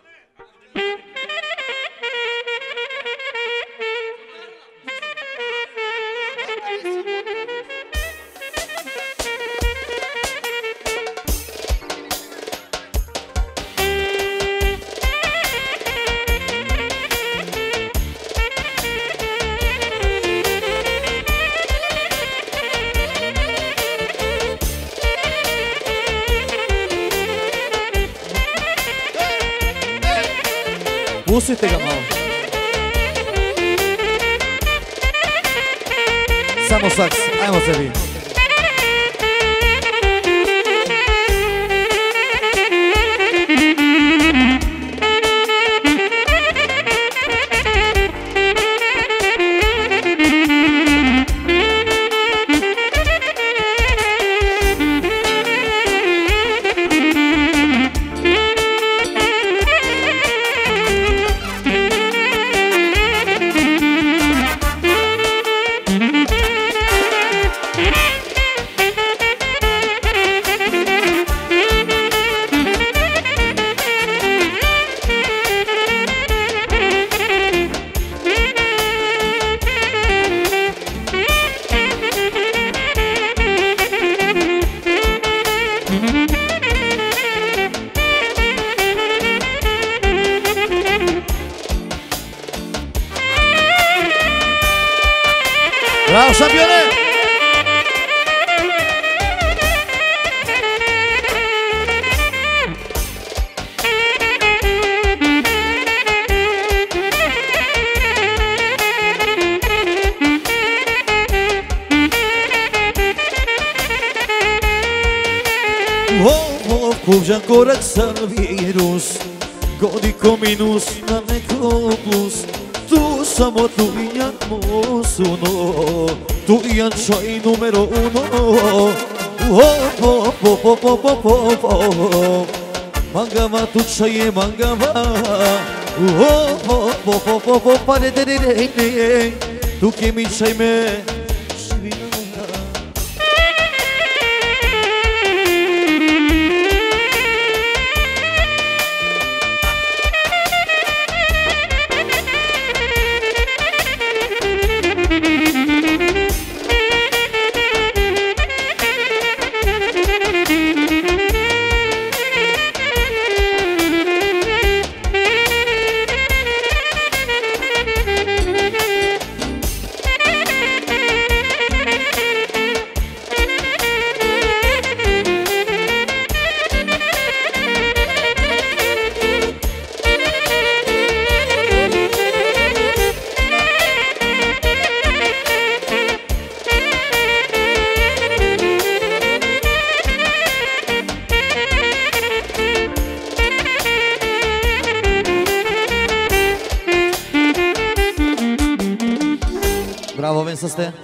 Pustite ga malo. Samo saks, ajmo se vi. Bravo, šampione! Kužan korak sam virus, godiko minus na neko plus. Tu samo tu ijan mosuno, tu ijan čaj numero uno. Hop, hop, hop, hop, hop, hop, hop, hop. Mangava tu čaje mangava. Hop, hop, hop, hop, hop, hop, pa ne, ne, ne, ne, ne. Tu ke mi čaj me živina. Bravo, Vensa ste.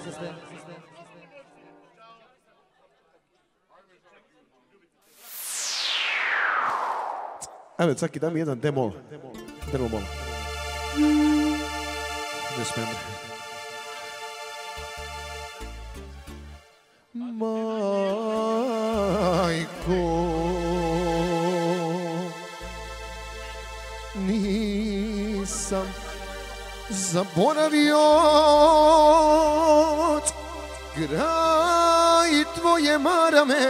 Ajde, Caki, daj mi jedan D-mol. D-mol. Ne smijem. Majko, nisam zaboravio kraj tvoje marame,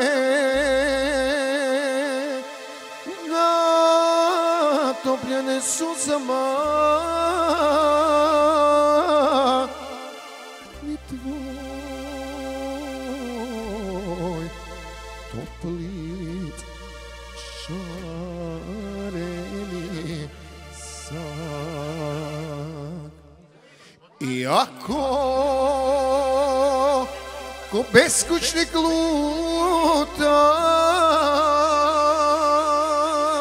natopljene suzama, ni tvoj toplit šareni sak. Iako ko beskućnik lutam,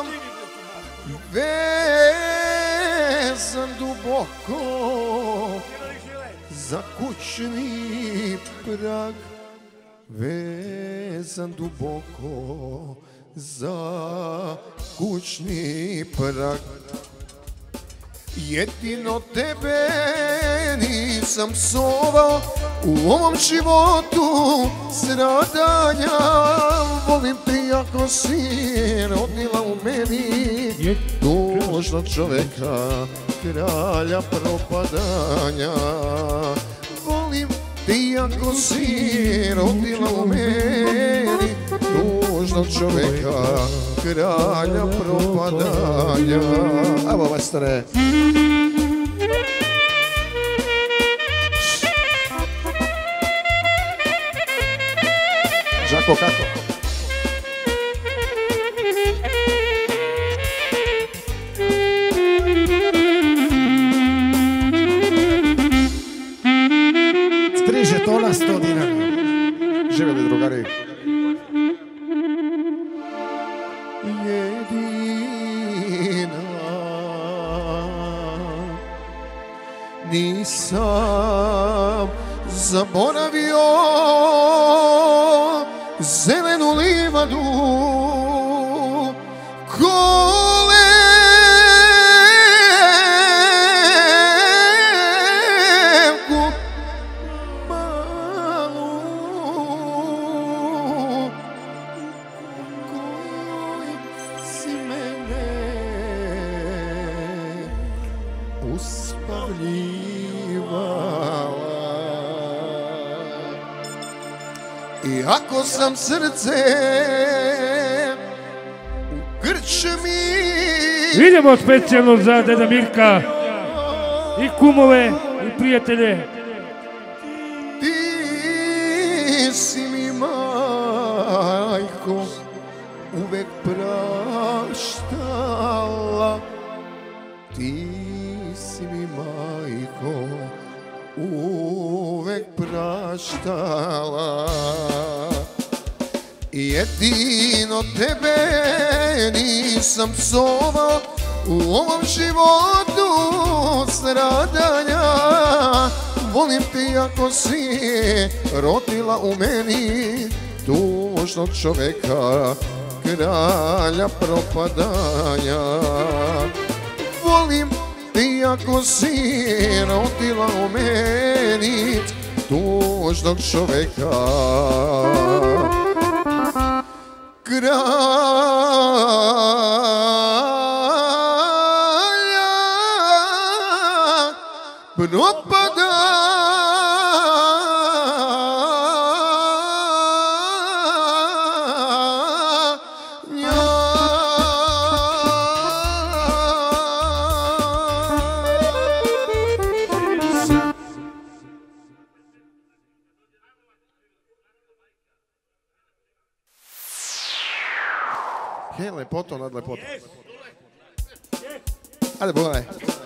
vezan duboko za kućni prag, vezan duboko za kućni prag. Jedino tebe nisam psovao u ovom životu stradanja. Volim te jako si rodila u meni tužnog čoveka, kralja propadanja. Volim te jako si rodila u meni tužnog čoveka, kralja propadanja. Evo majstore. Žako, kako? Tri žetona, sto dinara. Živjeli drugari. Jedina nisam zaboravio zelenu livadu kolevku malu kojoj si mene uspavljivala. Iako sam srce u krčmi. Idemo specijalno za Deda Mirka i kumove i prijatelje. Ti si mi, majko, uvek praštala. Ti si mi, majko, uvek praštala. Jedino tebe nisam psovao u ovom životu stradanja. Volim te ako si rodila u meni tužnog čoveka, kralja propadanja. Volim te ako si rodila u meni tužnog čoveka, kralja propadanja. Hej, lepoto nad lepoto. Ajde, Bogane.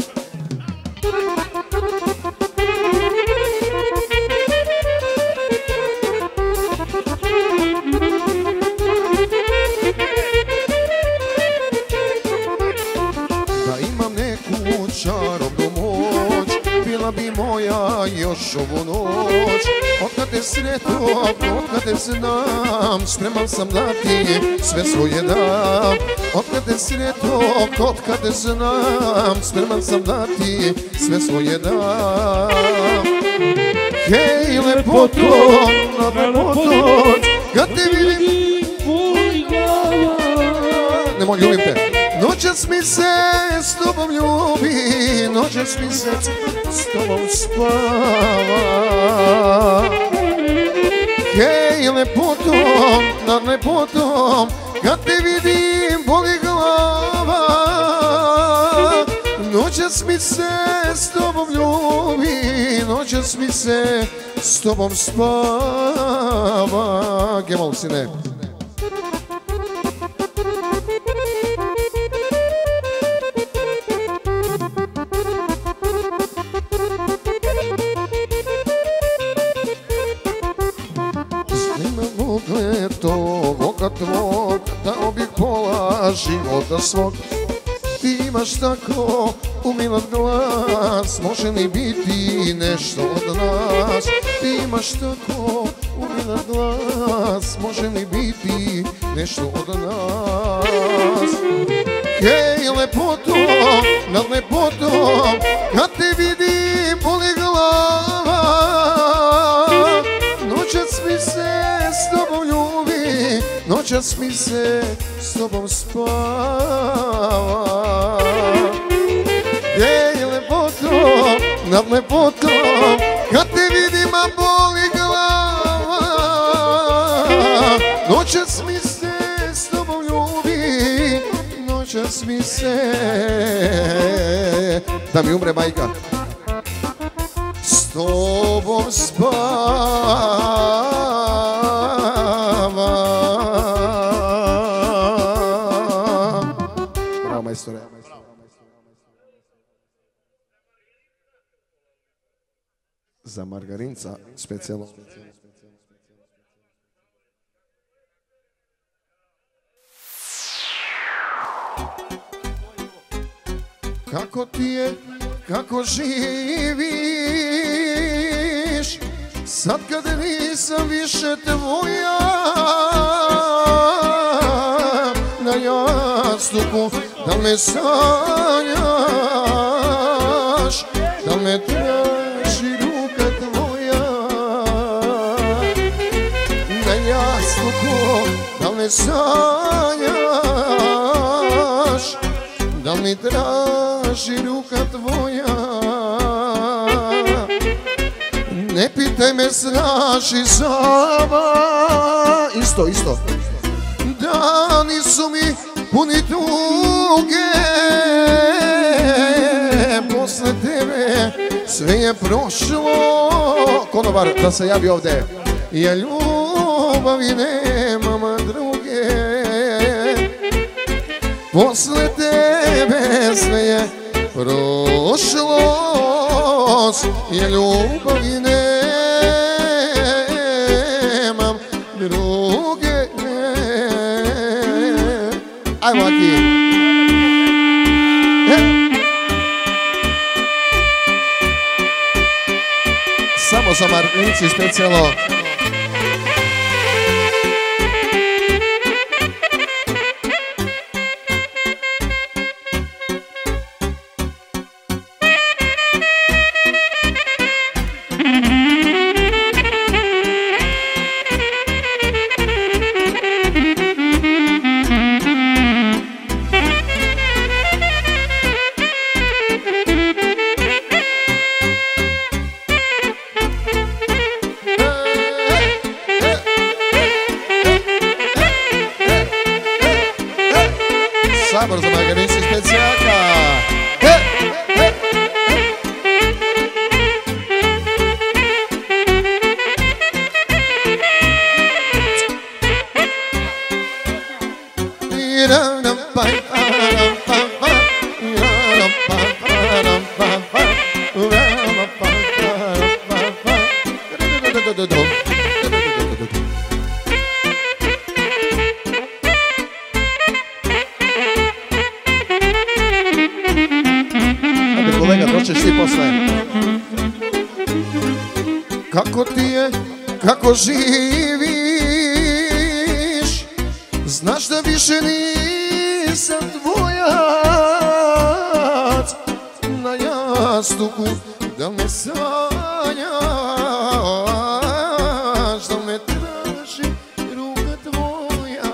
Da imam neku čarobnu moć, bila bi moja još ovu noć. Otkad te sretom, otkad te znam, spreman sam dati sve svoje dam. Otkad te sretom, otkad te znam, spreman sam dati sve svoje dam. Hej, lepoto, nad lepotom, kad te vidim, boli glava. Nemoj, ljubim te. Noćas mi se s tobom ljubi, noćas mi se s tobom spava. Hej, lepotom, nad lepotom, kad te vidim boli glava. Noćas mi se s tobom ljubi, noćas mi se s tobom spava. Gemal sine. Oka tvog, dao bih pola života svog. Ti imaš tako umilan glas, može li biti nešto od nas? Ti imaš tako umilan glas, može li biti nešto od nas? Hej, lepoto, nad lepotom, kad te vidim boli glava. Noćas mi se s tobom ljubi, noćas mi se s tobom spava. Hej, lepoto, nad lepotom, kad te vidim a boli glava. Noćas mi se s tobom ljubi, noćas mi se, da mi umre majka, s tobom spava. Bravo, majstore. Za Margarinca specijalno. Kako ti je, kako živiš, sad kad nisam više tvoja, na jastuku, da me sanjaš, da me traži ruka tvoja, na jastuku, da me sanjaš, da mi traži ruka tvoja. Ne pitaj me znaš i sama. Isto, isto. Dani su mi puni tuge, posle tebe sve je prošlo. Konobar da se javi ovde. Ja ljubavi nemam druge, posle tebe sve je prošlost, ja ljubavi nemam druge. Ajmo Aki. Samo za Margarinci specijalno. Sabor za Margarinci specijalka. Kolega, doćeš ti posle. Kako ti je, kako živiš, znaš da više nisam dvojac, na jastuku da me sanjaš, da me traži ruka tvoja,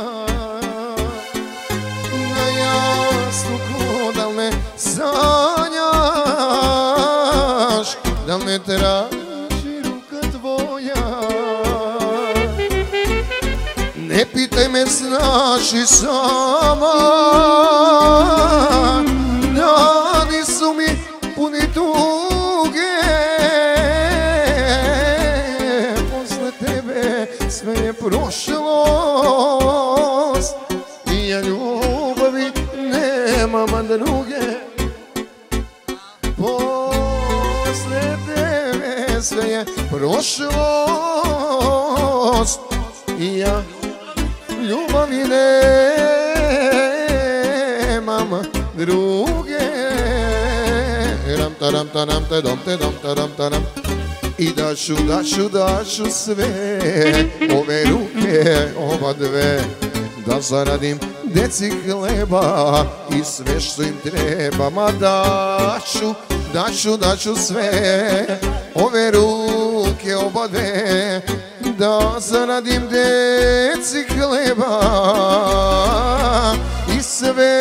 na jastuku da me sanjaš, da me traži ruka tvoja. Ne pitaj me znaš i sama, dani su mi puni tuge, posle tebe sve je prošlost, i ja ljubavi nemam druge, posle tebe sve je prošlost, i ja ljubavi nemam druge. Ram taram taram te dom te dom taram taram. I daću, daću, daću sve ove ruke, oba dve, da zaradim deci hleba i sve što im treba. Ma daću, daću, daću sve ove ruke, oba dve, da zaradim deci hleba i sve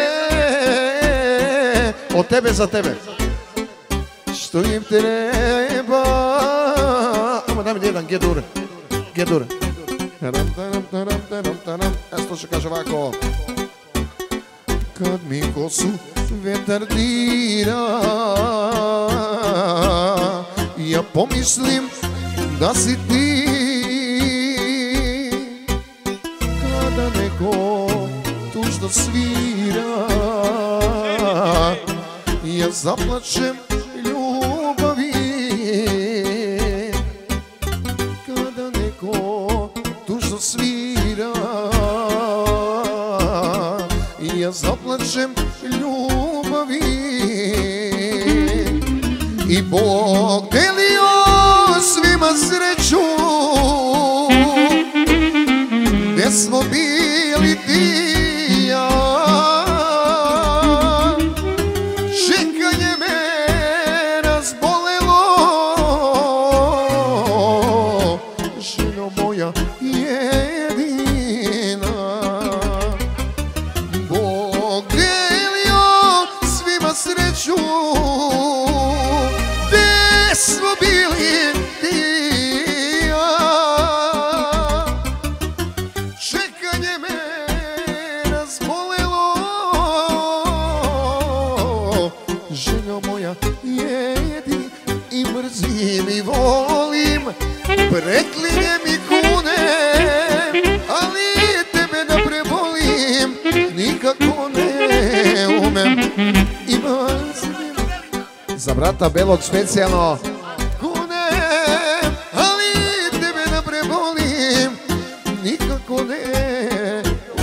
od tebe za tebe što im treba. Ajmo daj mi jedan gedur, gedur. Esto što kaže ovako. Kad mi kosu vetar dira, ja pomislim da si ti. Kada neko tužno svira, ja zaplačem ljubavi, plačem ljubavi. I Bog delio svima sreću, gdje smo bili ti i ja. Čekanje me razbolelo, ženo moja jedina. Bog delio svima sreću, gdje smo bili ti i ja. Čekanje me razbolelo, ženo moja jedina. I mrzim i volim, preklinjem i kunem, ali tebe da prebolim nikako ne umem. I mrzim za brata Belog specijalno kunem, ali tebe da prebolim nikako ne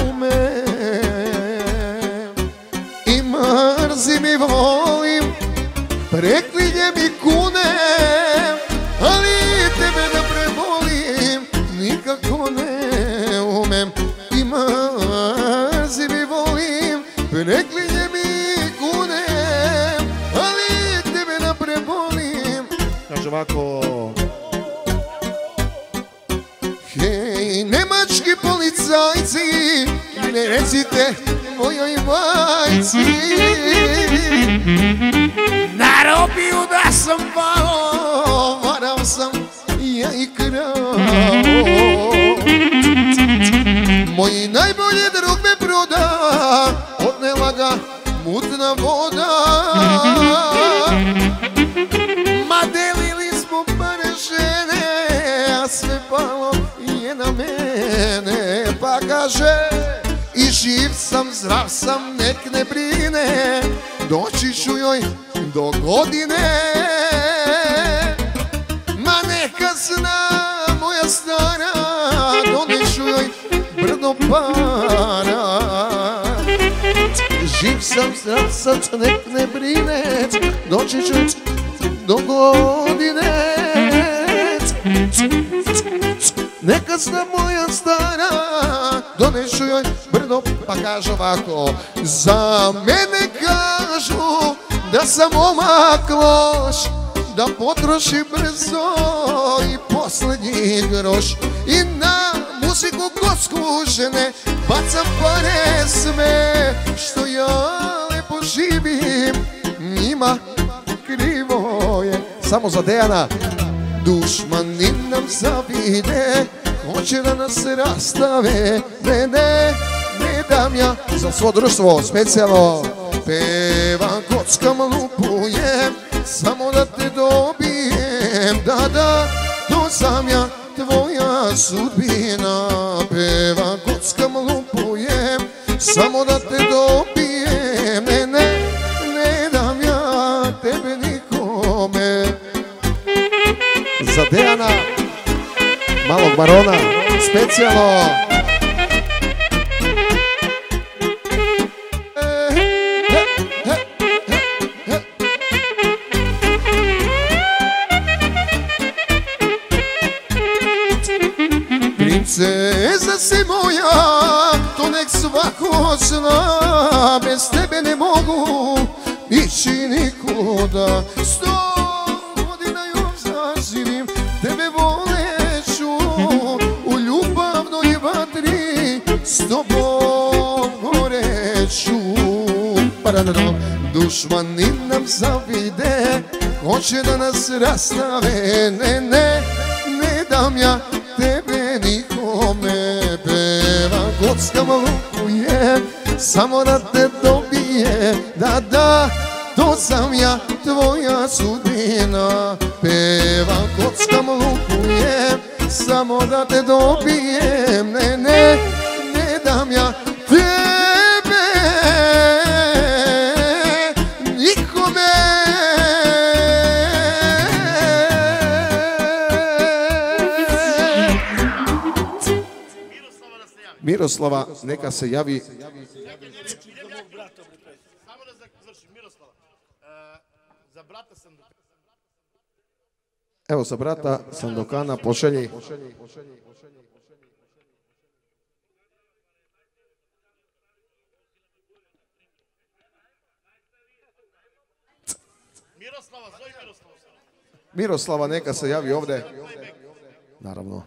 umem. I mrzim i volim, preklinjem i kunem, ali tebe da prebolim nikako ne umem. I mrzim i volim, preklinjem i kunem, ali tebe da prebolim. Kaže ovako: hej, nemački policajci, ne recite mojoj majci na robiju da sam pao, varao sam ja i krao. Moj najbolji drug me proda, odnela ga mutna voda. Ma delili smo pare žene, a sve palo je na mene. Pa kaže: i živ sam, zdrav sam, nek ne brine, doći ću joj do godine. Ma neka zna moja stara, doneću joj brdo para. Živ sam, zdrav sam, nek ne brine, doći ću do godine. Neka zna moja stara, doneću joj brdo. Pa kaže ovako: za mene kažu da sam omak loš, da potroši brzo i posljednji groš. I na muziku kod skužene bacam pare sve, što ja lepo živim, njima krivo je. Samo za Dejana. Dušmani nam zavide, hoće da nas rastave. Ne, ne, ne dam ja. Za svo društvo specijalno pevam, kockam, lupujem, samo da te dobijem. Da, da, to sam ja, tvoja sudbina. Pevam, kockam, lupujem, samo da te dobijem. Ne, ne, ne dam ja tebe nikome. Za Dejana, malog barona, specijalno. Princeza si moja, to nek svako zna, bez tebe ne mogu ići nikuda. Sto godina još zaživim, tebe voleću, u ljubavnoj vatri s tobom goreću. Dušmani nam zavide, hoće da nas rastave. Ne, ne, ne dam ja tebe nikome. Pevam, kockam, lupujem, samo da te dobijem. Da, da, to sam ja, tvoja sudbina. Pevam, kockam, lupujem, samo da te dobijem. Ne, ne, ne dam ja tebe nikome. Miroslava, neka se javi. Evo sa brata Sandokana pošelji. Miroslava neka se javi ovdje. Naravno.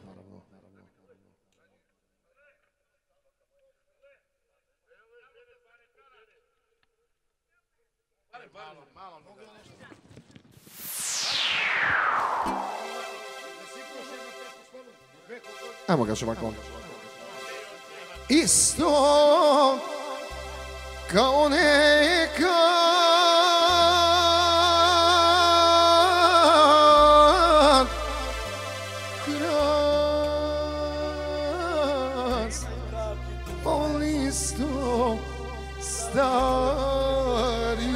Ajmo ga šovako. Isto kao nekad kras on isto stari.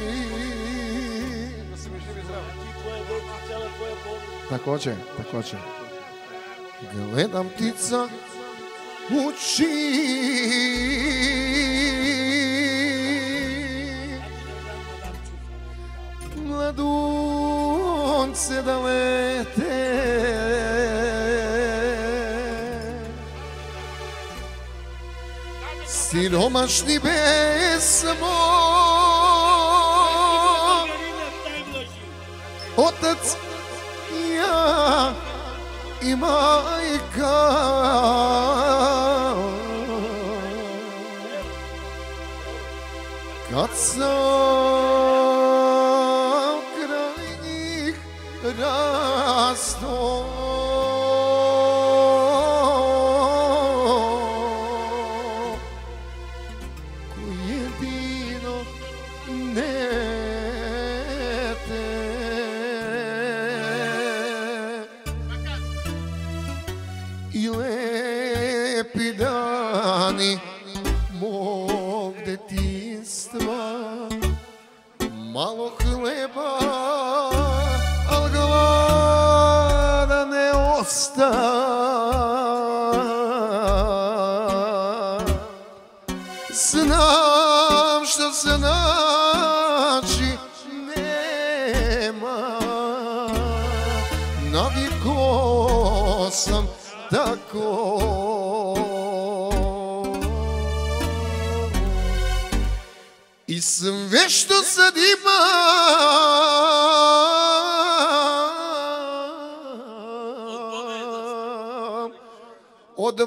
Također, također. Gledam ptica uči mladunce da lete siromašni bez mog otac ja i majka kad sam kraj njih rasto ko jedino nete i lepi dani mog detinstva, malo hleba, al glada ne osta. Znam što se znači nema, naviko sam tako. I sve što sad ima od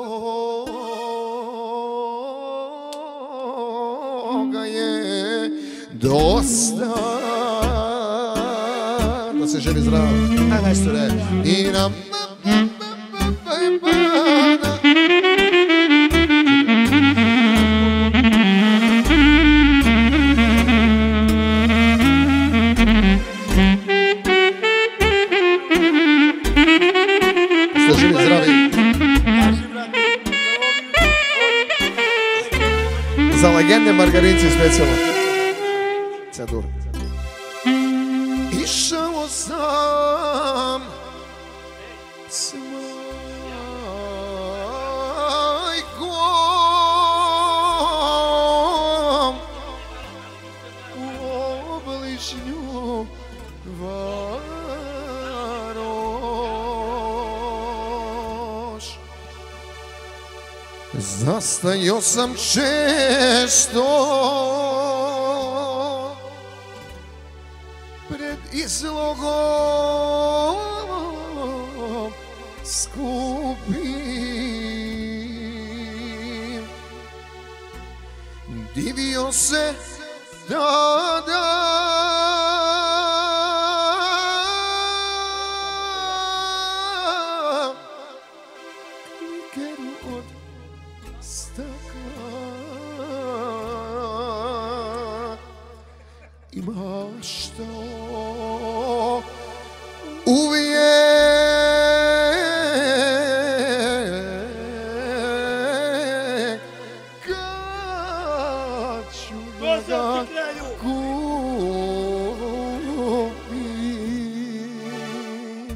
Boga je dosta. Da se živi zdravo. Aj majstore. I nam za legende Margarinci specijalno. Cedur. Išao sam s majkom u obližnju varoš. Zastajao sam često pred izlogom skupim. Divio se tada klikeru od stakla i maštao uvijek kad ću ga kupim.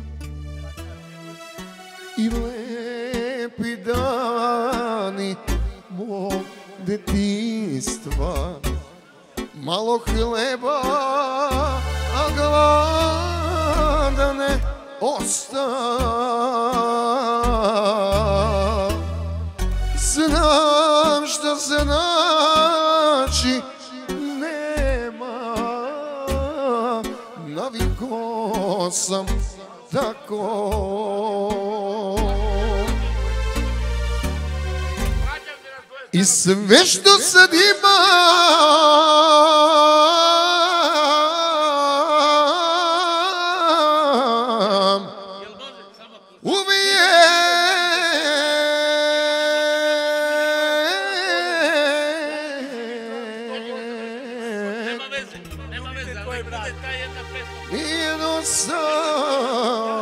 I lepi dani mog detinjstva, malo hleba, gladane osta. Znam što znači nema, naviko sam tako. I sve što sad imam uvijek jedno sam.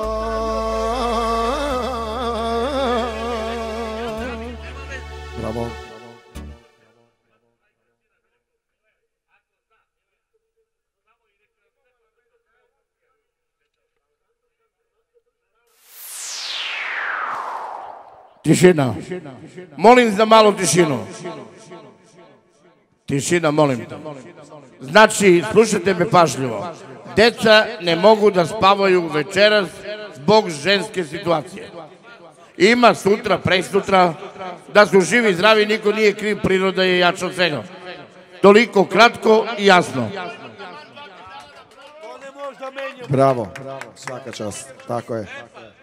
Bravo. Tišina. Molim za malu tišinu. Tišina, molim. Znači, slušajte me pažljivo. Deca ne mogu da spavaju večeras zbog ženske situacije. Ima sutra, presutra, da su živi i zdravi, niko nije kriv, priroda je jača od svega. Toliko kratko i jasno. Bravo, svaka čast, tako je.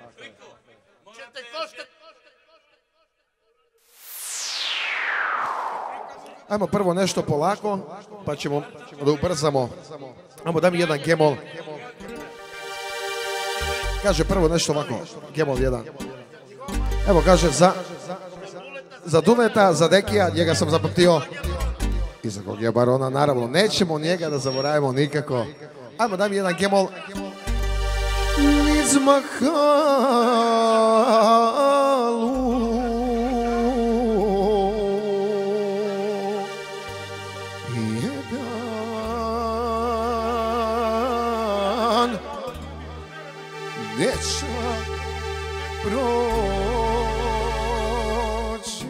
Ajmo prvo nešto polako, pa ćemo da ubrzamo. Ajmo da mi jedan gemol. Kaže prvo nešto ovako, gemol jedan. Evo kaže za, za Duneta, za Dekija, njega sam zapamtio. I za kog je barona, naravno, nećemo njega da zaboravimo nikako. Ajmo da mi jedan gemol. Niz mahalu jedan dečak prođe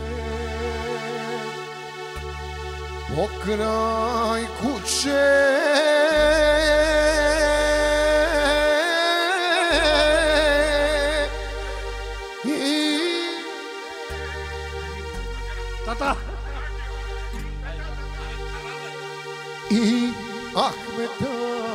pokraj kuće. Tata! I Ahmetat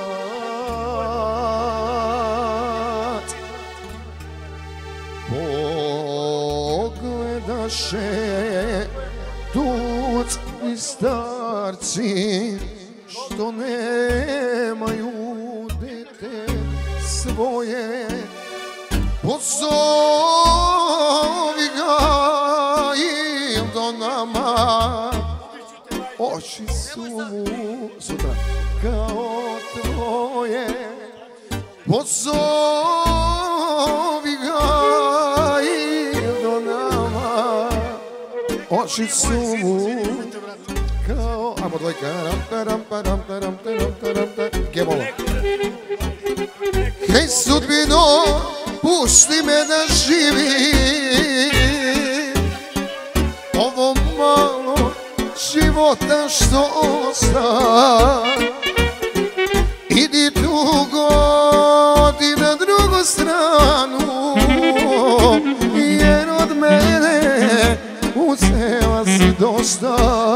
pogledaše tucni starci što nemaju dete svoje, pozovi ga im do nama, oči su mu sutra kao tvoje, pozovi ga im do nama, oči su mu kao, ajmo dvojka, ram taram taram taram taram taram taram, gemolo. Hej sudbino, pusti me da živim ovo malo života što osta. Idi tu godi na drugu stranu, jer od mene uzela si dosta.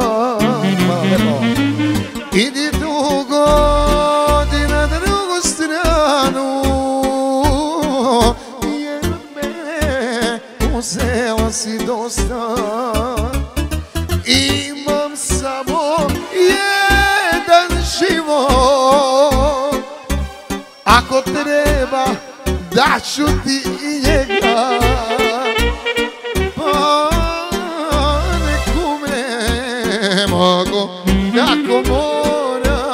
Idi tu godi na drugu stranu, jer od mene uzela si dosta. Imam samo jedan život, ako treba daću ti i njega, pa nek umrem ako kako mora,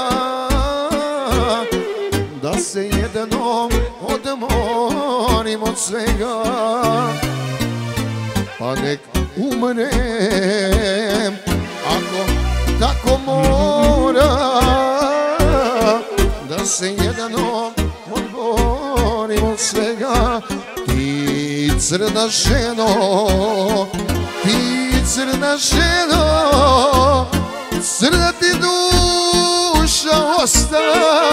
da se jednom odmorim od svega, pa nek umrem ako tako mora, da se jednom odmorim od svega. Ti crna ženo, ti crna ženo, crna ti duša duša ostala,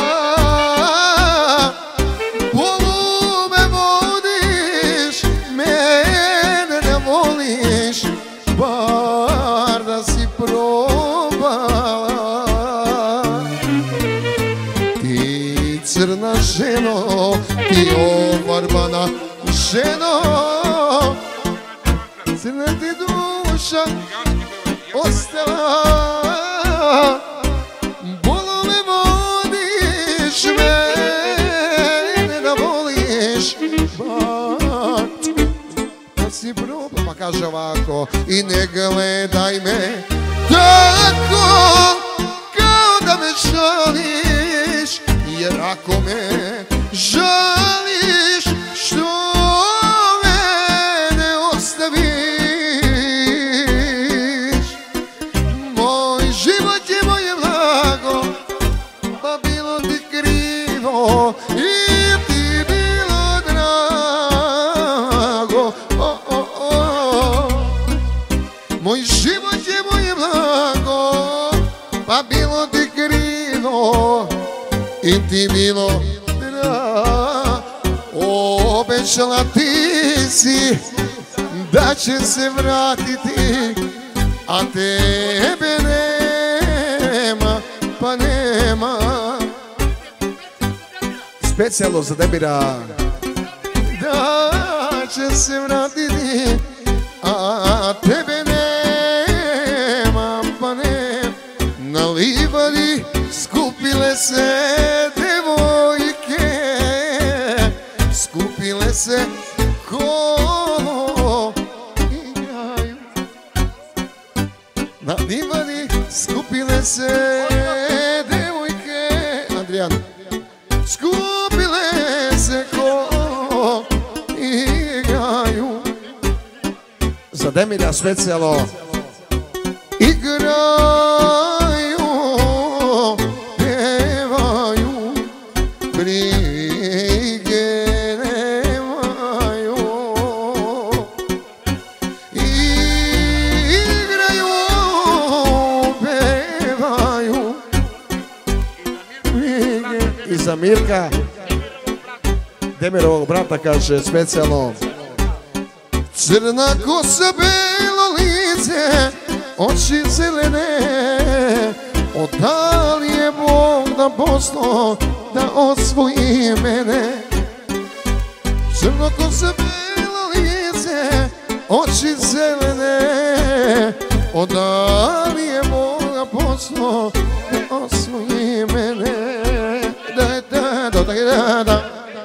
polu me vodiš, mene ne voliš, bar da si probala. Ti crna ženo, ti ofarbana ženo, crna ti duša ostala, bolo me vodiš, mene da voliš, bar da si probala. Pa kaže ovako, i ne gledaj me tako kao da me žališ, jer ako me žališ, što mene ostaviš? Moj život je moje blago, pa bilo ti krivo i ti bilo drago. Oh, oh, oh. Moj život je moje blago, pa bilo ti krivo i ti bilo drago. Obećala ti si da će se vratiti, a tebe nema, pa nema. Specijalno za Demira. Da će se vratiti, a tebe nema, pa nema. Na livadi skupile se devojke, skupile se kolo igraju. Na livadi skupile se devojke, Adrian, skupile se kolo igraju. Za Demira specijalno igraju, pevaju, brige nemaju. Igraju, pevaju, brige. I za Mirka, Demirovog brata, kaže specijalno: crna kosa, belo lice, oči zelene, da li je Bog da poslao da osvoji mene? Crna kosa, belo lice, oči zelene, da li je Bog da poslao da osvoji mene? Da, da, da, da, da, da.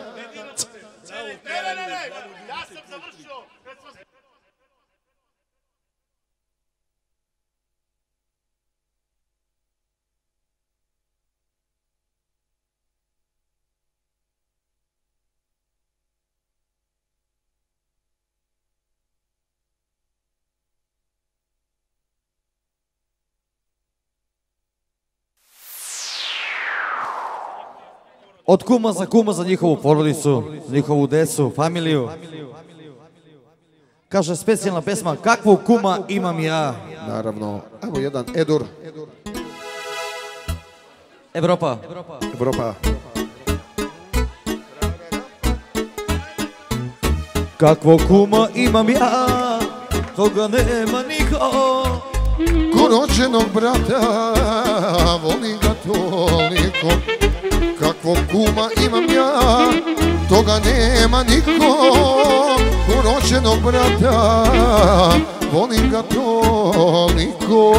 Od kuma za kuma za njihovu porodicu, njihovu decu, familiju. Kaže specijalna pesma Kakvog kuma imam ja. Naravno, evo jedan Edur. Evropa. Evropa. Kakvog kuma imam ja, toga nema niko. Ko rođenog brata, volim ga toliko. Kakvog kuma imam ja, toga nema niko. Ko rođenog brata, volim ga toliko.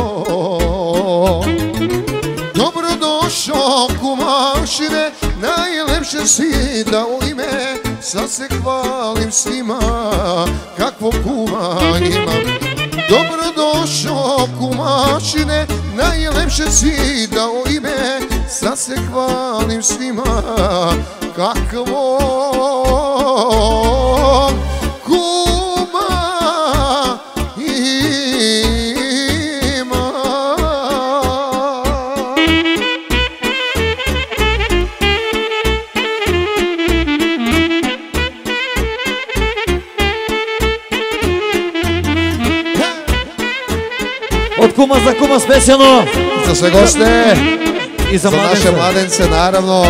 Dobrodošao kumašine, najlepše si dao ime, sad se hvalim svima, kakvog kuma imam. Dobrodošao kumašine, najlepše si dao ime, sad se hvalim svima, kakvog kuma ima. Od kuma za kuma specijalno za sve goste I za Za naše mladence. mladence, naravno.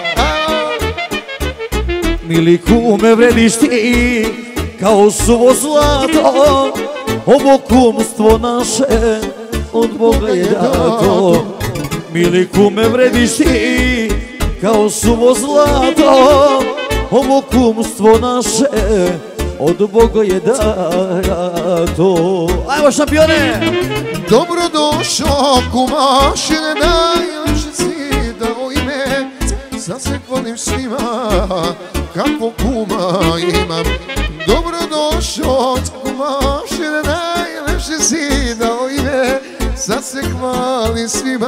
Mili kume, vrediš ti kao suvo zlato, ovo kumstvo naše od Boga je dato. Mili kume, vrediš ti kao suvo zlato, ovo kumstvo naše od Boga je dato. Ajmo šampione! Dobrodošao kumašine, najljepše si dao ime. Sad se hvalim svima kakvo kuma imam. Dobrodošao kumašine, najljepše si dao ime. Sad se hvalim svima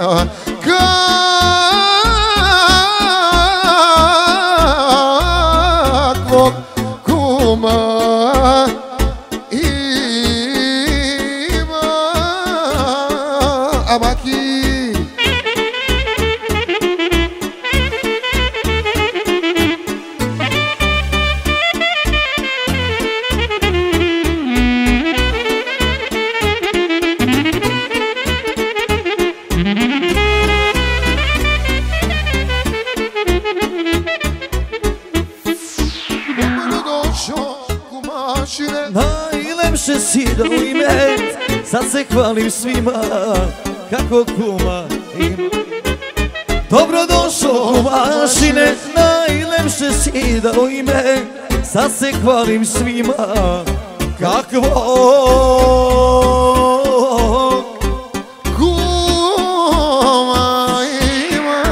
kakvog kuma Abaki. Najlepše si dao ime, sad se hvalim svima kako kuma ima. Dobrodošao kumašine, najlepše si dao ime, sad se hvalim svima kakvog kuma ima.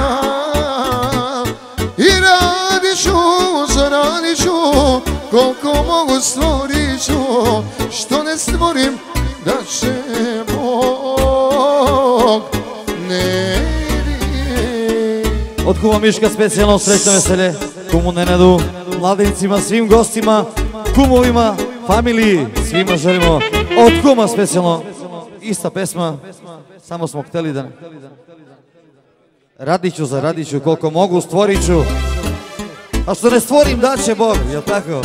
I radit ću, zaradit ću, koliko mogu stvorit ću, što ne stvorim da će Bog ne vidi. Od kuma Miška specijalno srećno veselje kumu Nenadu, mladencima, svim gostima, kumovima, familiji, svima želimo od kuma specijalno ista pesma, samo smo hteli da radit ću, zaradit ću koliko mogu, stvorit ću, a što ne stvorim da će Bog, jel tako?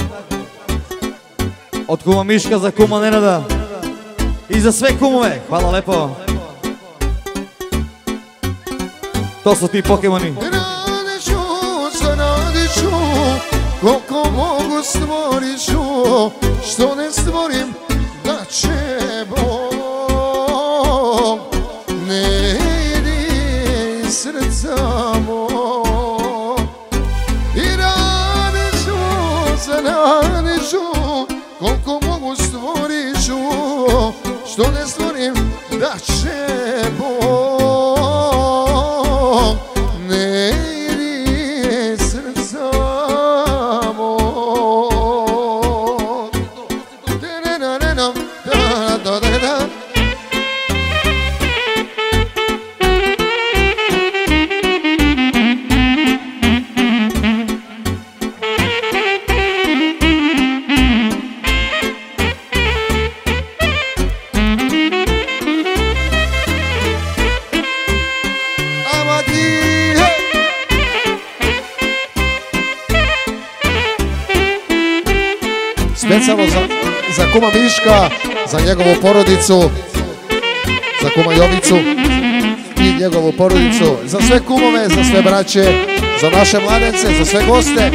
Od kuma Miška za kuma Nenada i za sve kumove, hvala lepo. To su ti Pokemoni. Radit ću, zaradit ću, koliko mogu stvorit ću, što ne stvorim da će Bog ne vidi srca mog. I radit ću, zaradit ću, koliko mogu stvorit ću, što ne stvorim da će Bog ne vidi srca mog. Da-da-da-da-da, da-da-da-da. Specijalno za, za kuma Miška, za njegovu porodicu, za kuma Jovicu i njegovu porodicu, za sve kumove, za sve braće, za naše mladence, za sve goste.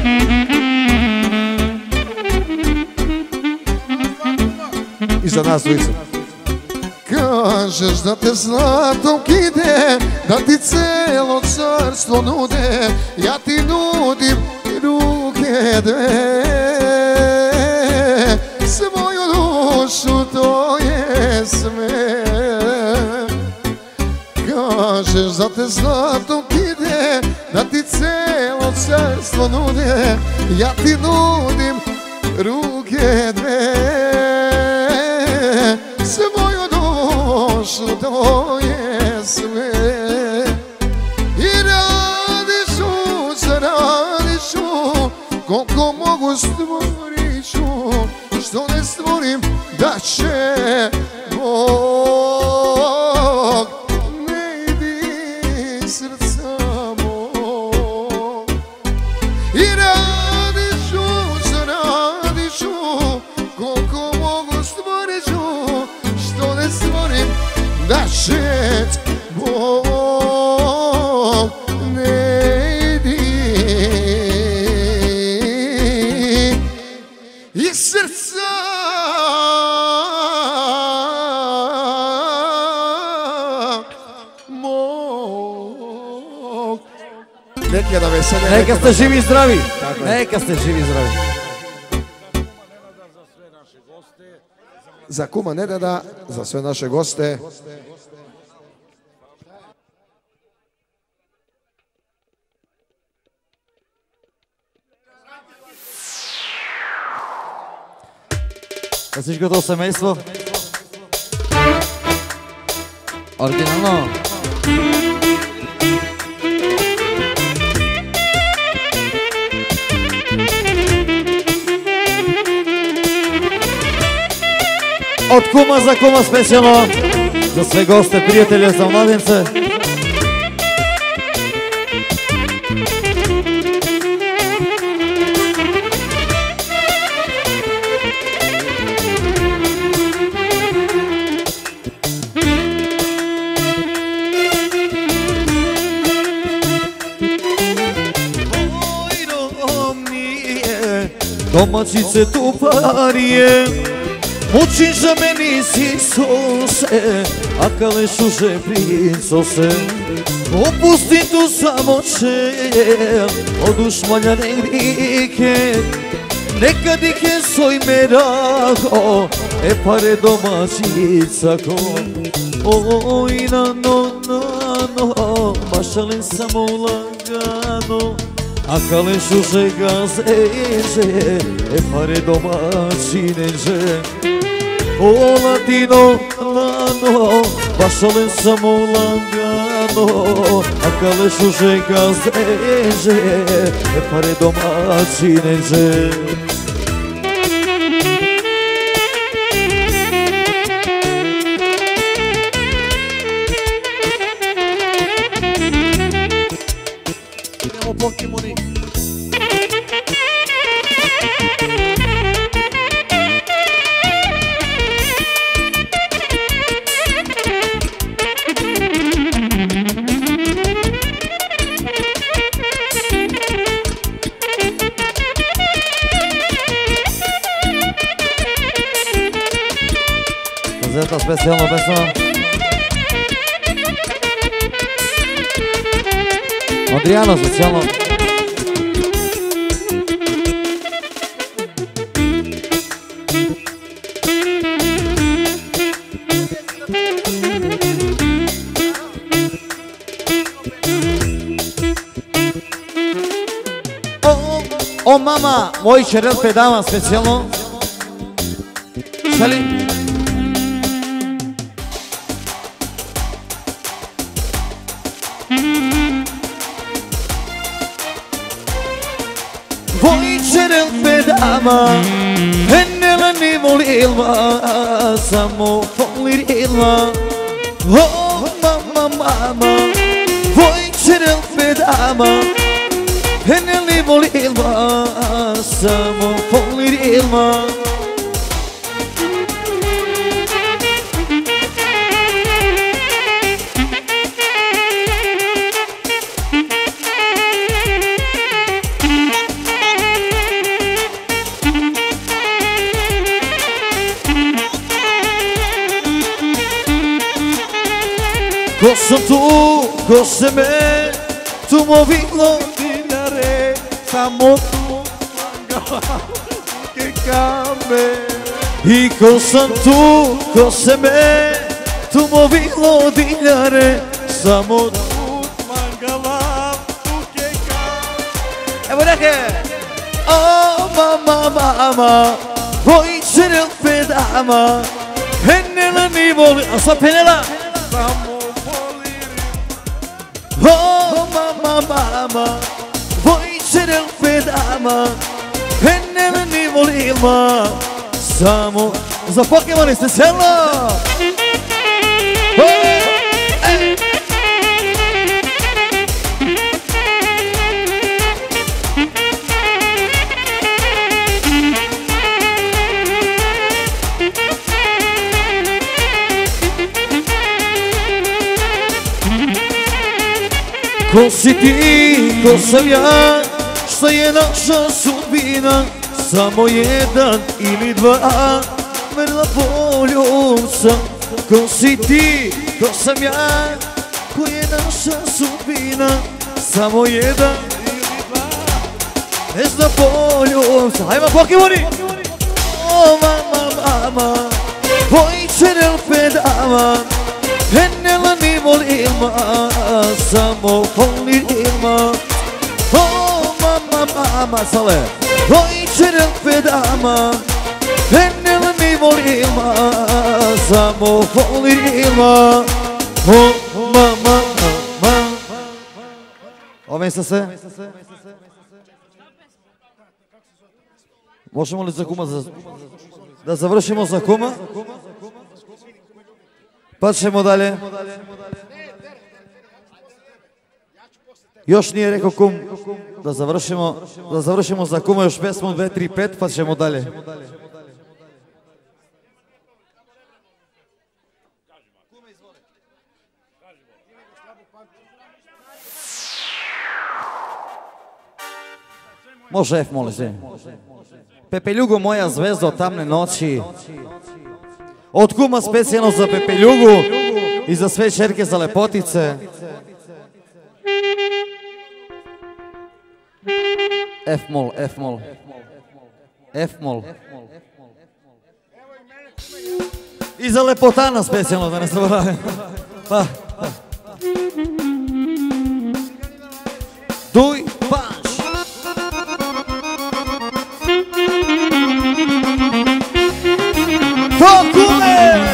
I za nas dvojicu. Kažeš da te zlatom kide, da ti celo carstvo nude, ja ti nudim ruke dve, svoju dušu to je sve. Kažeš da te zlatom kide, da ti celo carstvo nude, ja ti nudim ruke dve, svoju dušu to je sve. I radiš ću, zaradiš ću, koliko mogu stvorit ću, što ne stvorim da će Bog ne vidi srca mog. I radit ću, zaradit ću, koliko mogu stvorit ću, što ne stvorim da će Bog i srca mog. Neka da vesele. Neka ste živi i zdravi. Neka ste živi i zdravi. Za kuma Nedada, za sve naše goste. За всичкото семейство. Оригинално. От кума за кума специално. За sve goste, prijatelje, za mladence. Domaćice tuparije, mučiš za meni si sose, a kalešu princose. Opusti tu samoće, od ušmaljane rike, nekad ih je soj meraho, e pare domaćica ko. Oj, na no, na no, mašalen samo lagano, a kalešu že gazeže, e pare domaćineže. O latino, lano, bašalen samo lagano, a kalešu že gazeže, e pare domaćineže. Idemo Pokemoni. Zeta specijalno pesma. Adriano specijalno. O, o mama, moj čerel pedama specijalno. Šali? Vojčerel pedama, enela ne volila, samo volila. O mama, mama, vojčerel pedama, enela ne volila, samo volila. Ko sam tu, ko se me tu movilo dinare, samo tu mangala ke kame. I ko sam tu, ko se me tu movilo dinare, samo tu mangala ke kame. Evo neke! O mama, mama, vojčerel pedama, penela mi voli, a sa penela? Samo oh mama, mama, vojčerel pedama, enela ne volila, samo za Pokemoni specijalno. Ko si ti, ko sam ja, šta je naša sudbina, samo jedan ili dva, vrla poljubca. Ko si ti, ko sam ja, ko je naša sudbina, samo jedan ili dva, vezna poljubca. Hajmo Pokemoni! O mama, mama, poi c'era il pedama, e nella mi volima, samo volima. O mama, mama, sale, poi c'era il pedama, e nella mi volima, samo volima. O mama, mama. Ovdje sa se? Možemo li za kuma da završimo za kuma? Pa ćemo dalje. Još nije rekao kum da završimo, da završimo za kuma još pesmu dve, tri, pet, pa ćemo dalje. Može F, molim se. Pepeljugo, moja zvezda od tamne noći. Od kuma specijalno za Pepeljugu i za sve čerke za lepotice. F mol, F mol. F mol. I za lepotana specijalno, da ne zaboravim. Pa, pa. Duj, panš. To kume!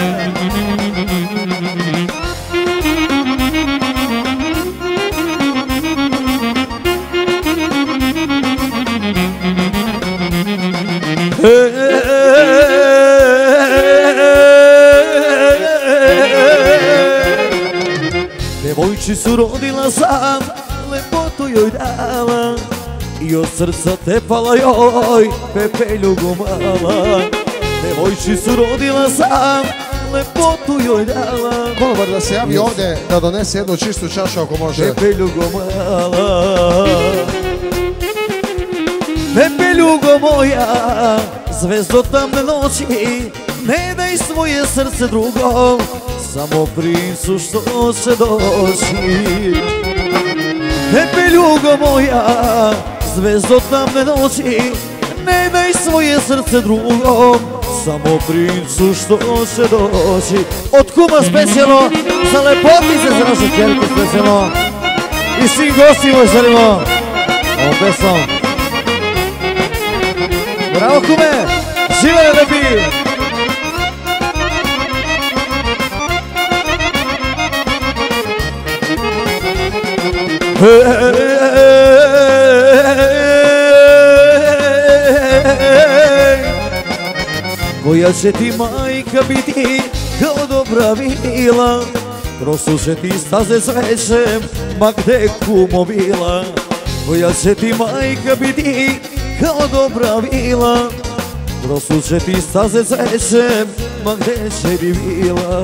Devojči su rodila sam, lepotu joj dala i od srca tepala joj Pepeljugo mala. Devojči su rodila sam, lepotu joj dala. Konobar da se javi ovdje da donese jednu čistu čašu ako može. Pepeljugo mala, Pepeljugo moja, zvezdo tamne noći, ne daj svoje srce drugom, samo princu što će doći. Pepeljugo moja, zvezdo tamne noći, ne daj svoje srce drugom, samo princu što će doći. Od kuma specijalno, za lepotice za naše čerke specijalno i svim gostima želimo ovom pesmom. Bravo kume, živele lepi! Koja će ti majka biti kao dobra vila, prosuše ti staze cvećem, ma gde kumo bila. Koja će ti majka biti kao dobra vila, prosuše ti staze cvećem, ma gde će ti bila.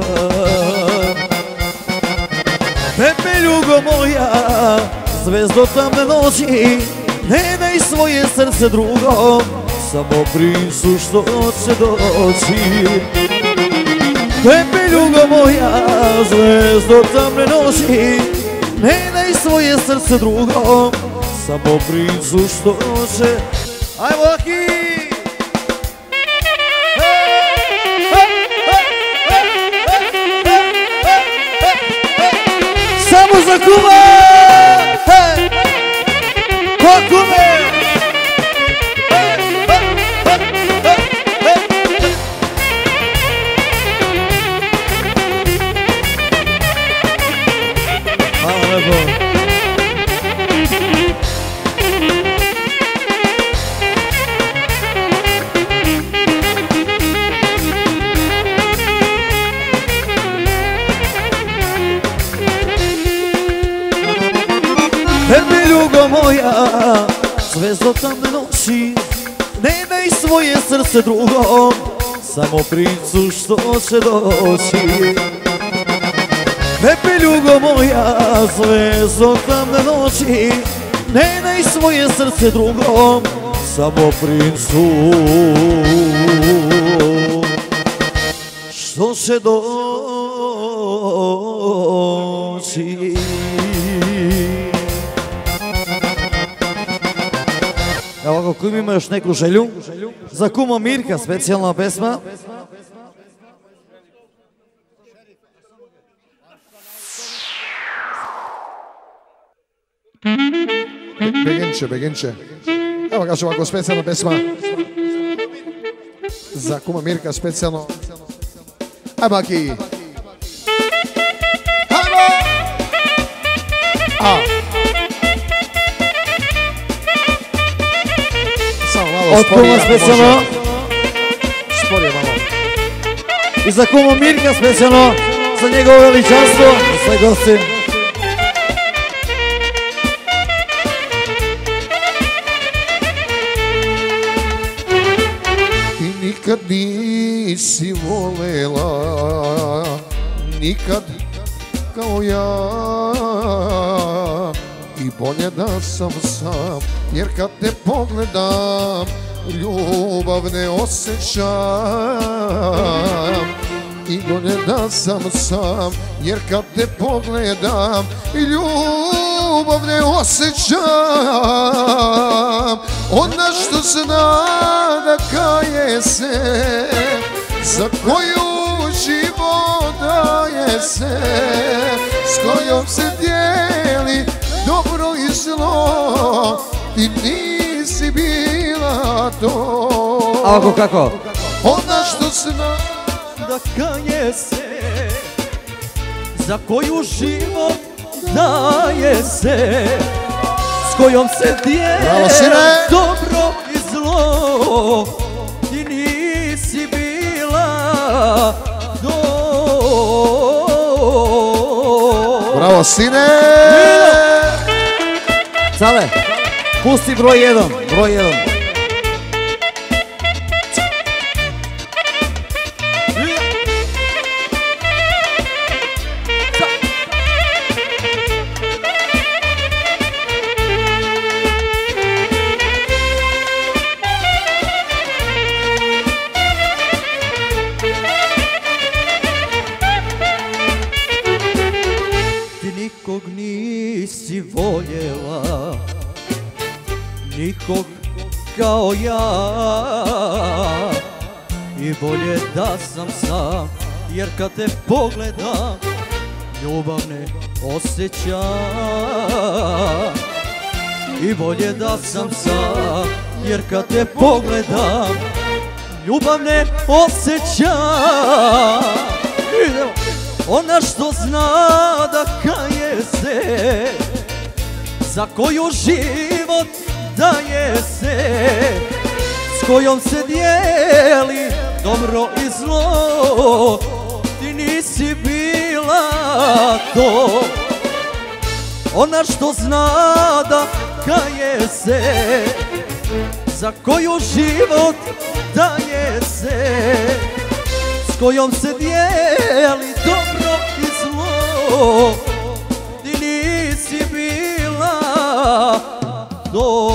Pepeljugo moja, zvezdo tamne noći, ne daj svoje srce drugom, samo princu što će doći. Pepeljugo moja, zvezdo tamne noći, ne daj svoje srce drugom, samo princu što će... Ajmo Aki! Samo za kuma! Ko kume! Hvala lepo. Pepeljugo moja, zvezdo tamne noći, ne daj svoje srce drugom, samo princu što će doći. Pepeljugo moja, zvezdo tamne noći, ne daj svoje srce drugom, samo princu što se doći. Evo ako kum ima još neku želju, za kuma Mirka specijalna pesma. Beginče, beginče. Evo kaže ovako specijalna pesma za kuma Mirka specijalno. Ajmo Aki. Ajmo! A. Samo malo od kuma specijalno. Sporije malo. I za kuma Mirka specijalno, za njegovo veličanstvo, za sve gosti. Nikad nisi volela, nikad kao ja, i bolje da sam sam, jer kad te pogledam, ljubav ne osjećam. I bolje da sam sam, jer kad te pogledam, ljubav ne osjećam. Ona što zna da kaje se, za koju život daje se, s kojom se dijeli dobro i zlo, ti nisi bila to. A ako kako? Ona što zna da kaje se, za koju život daje se, s kojom se dijeli dobro i zlo, ti nisi bila do. Bravo sine! Sale, pusti broj jedan, broj jedan. Nikog kao ja, i bolje da sam sam, jer kad te pogledam, ljubav ne osjećam. I bolje da sam sam, jer kad te pogledam, ljubav ne osjećam. Ona što zna da kaje se, za koju život daje se, s kojom se dijeli dobro i zlo, ti nisi bila to. Ona što zna da kaje se, za koju život daje se, s kojom se dijeli dobro i zlo, ti nisi bila do.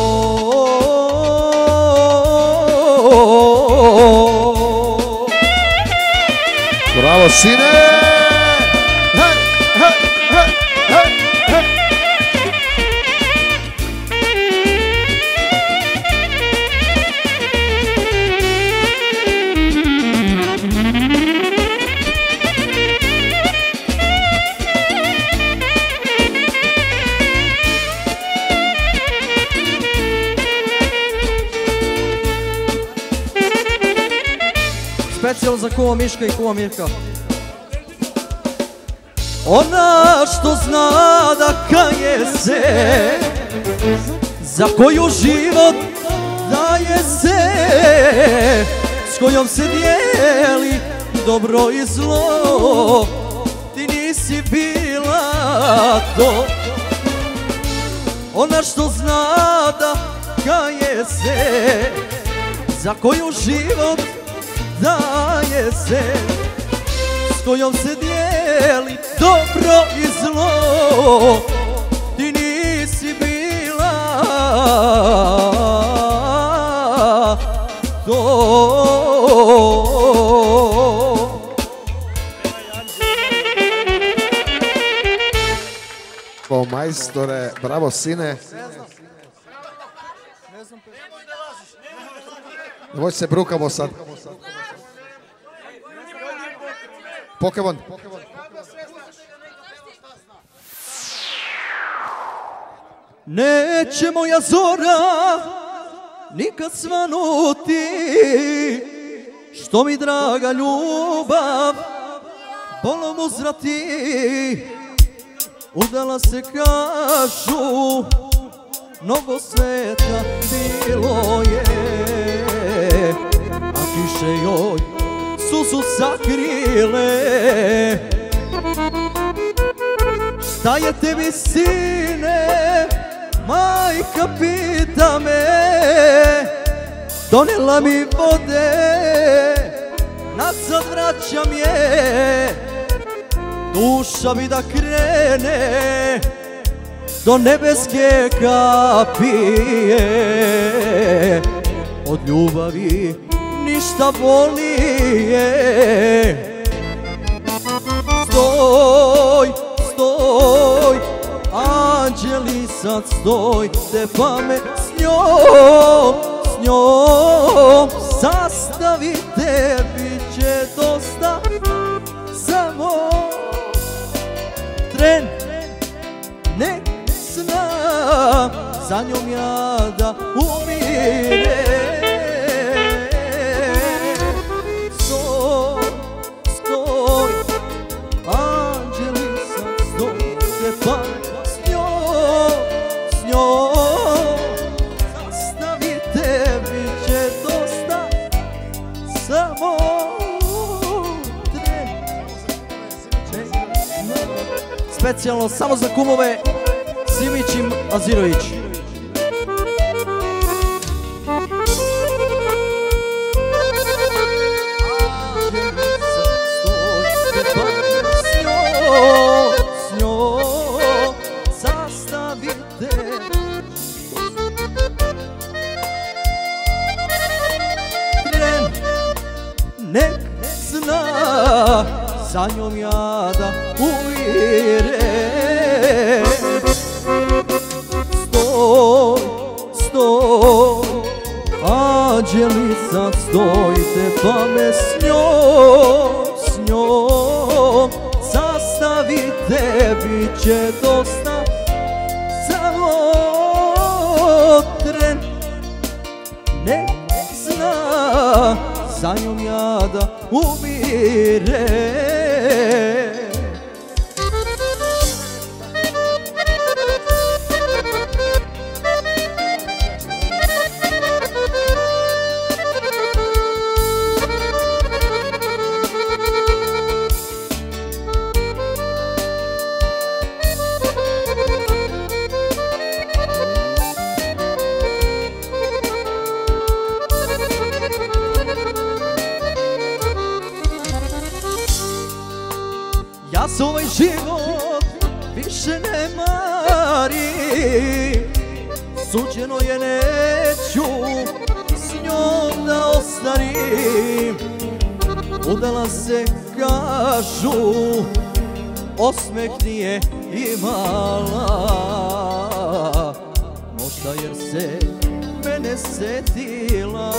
Bravo sine! Hej, hej, hej, hej, hej. Specijalno za kuma Miška i kuma Mirka. Ona što zna da kaje se, za koju život daje se, s kojom se dijeli dobro i zlo, ti nisi bila to. Ona što zna da kaje se, za koju život daje se, s kojom se dijeli dobro i zlo, ti nisi bila O majstore, bravo sine. Nemoj se brukamo sad. Pokemon. Neće moja zora nikad svanuti, što mi draga ljubav bolom uzvrati. Udala se, kažu, mnogo sveta bilo je, a kiše joj suzu sakrile. Šta je tebi, sine, majka pita me, donela mi vode, nazad vraćam je. Duša mi da krene do nebeske kapije, od ljubavi ništa bolije. Stoj, stoj, anđeli sad stojte, pa me s njom, s njom sastavite, bit će dosta samo tren, nek zna, za njom ja da umire. Stoj, stoj, anđeli sad stojte, pa s njom, s njom sastavite, bit će dosta samo tren, nek zna. Specijalno samo za kumove Simić i Azirović. S njom sastavite, tren, nek zna, za njom ja da uvire. Stoj, stoj, anđeli sad stojte, pa me s njom, s njom sastavite, bit će dosta samo tren, nek zna, za njom ja da umire. Ja za ovaj život više ne marim, suđeno je neću s njom da ostarim. Udala se, kažu, osmeh nije imala, možda jer se mene setila.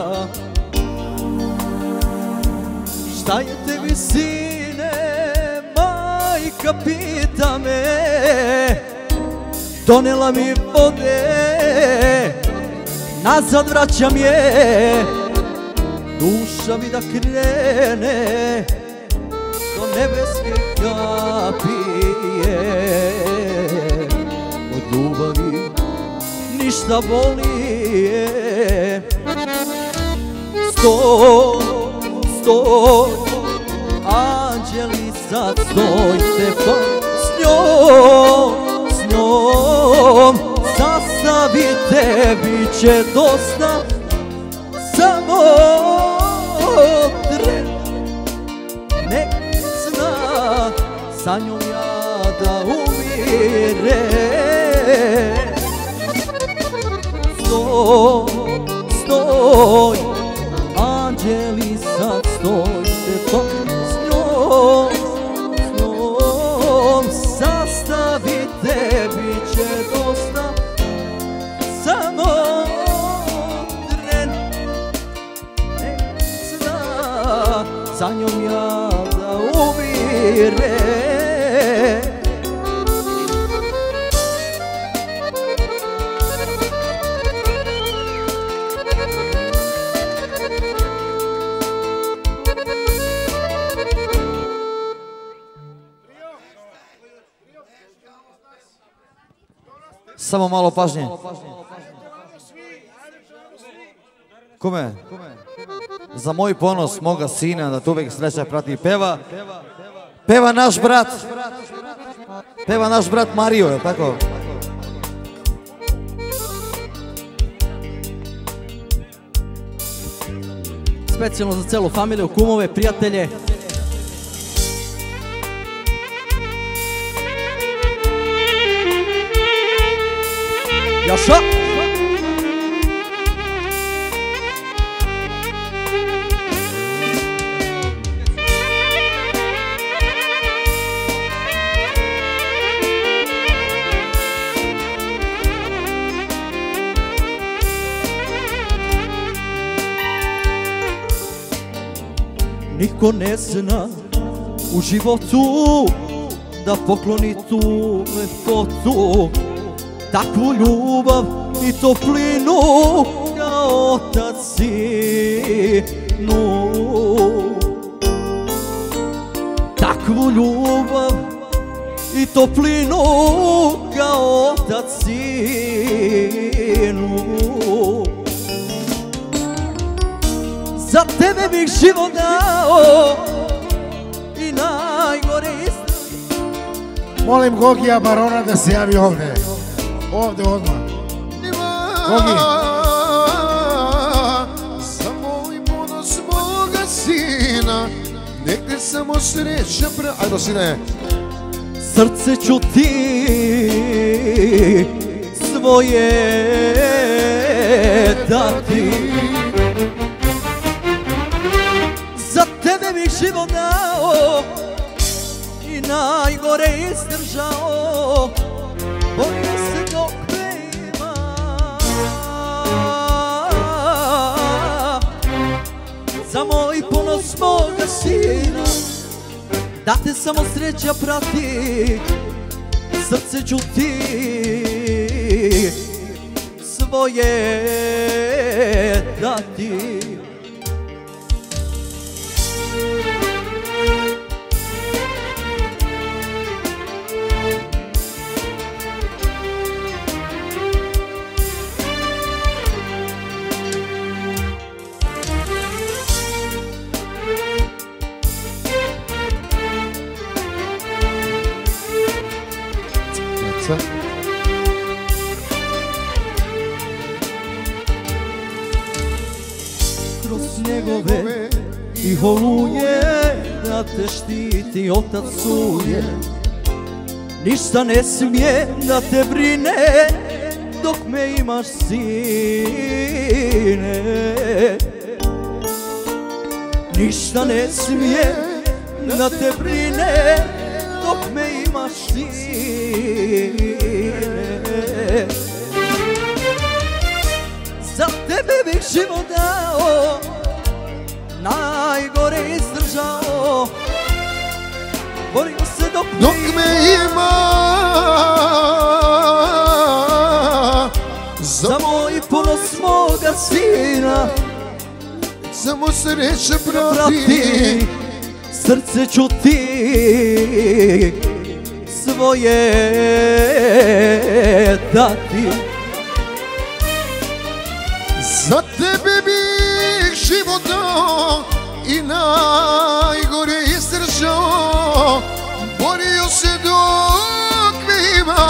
Šta je tebi, sine, majka pita me, donela mi vode, nazad vraćam je. Duša mi da krene do nebeske kapije, od ljubavi ništa bolije. Stoj, stoj, anđeli sad stojte, pa s njom, s njom sastavite, bit će dosta samo tren, nek zna, sa njom ja da umire. Stoj, stoj, sa njom ja da umire. Samo malo pažnje. Kome? Za moj ponos, moga sina, da tu uvijek sreća prati peva. Peva naš brat. Peva naš brat Mario, je tako? Specijalno za celu familiju, kumove, prijatelje. Jaša! Niko ne zna u životu da pokloni tu lepotu, takvu ljubav i toplinu kao otac sinu. Takvu ljubav i toplinu kao otac sinu. Za tebe bih život dao i najgore istine. Molim Gogija Barona da se javi ovdje. Ovdje odmah. Gogi. Za moj ponos moga sina, nek te samo sreća pra... Ajde, sine. Srce ću ti svoje dati. Za tebe bih život dao i najgore izdržao. Borio se dok me ima. Za moj ponos moga sina, da te samo sreća prati. Srce ću ti svoje dati. Kroz snjegove i oluje da te štiti otac suje. Ništa ne smije da te brine dok me imaš, sine. Ništa ne smije da te brine dok me imaš, sine. Za tebe bih život dao, najgore izdržao. Borio se dok me, dok me ima. Za moj ponos moga sina, samo sreće prati. prati. Srce ću ti svoje dati. Za tebe bih život dao i najgore izdržao. Borio se dok me ima.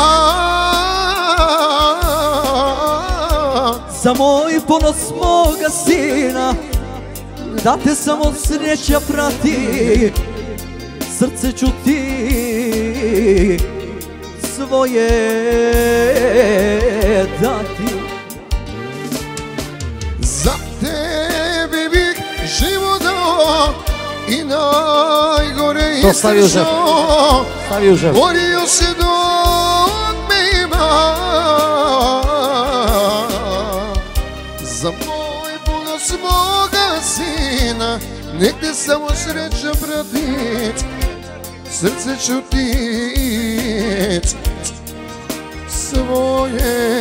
Za moj ponos moga sina, da te samo sreća prati. Srce ću ti svoje dati. Za tebe bih život dao i najgore izdržao. Borio se dok me ima. Za moj ponos moga sina, nek te samo sreća pratit, srce ću tit svoje.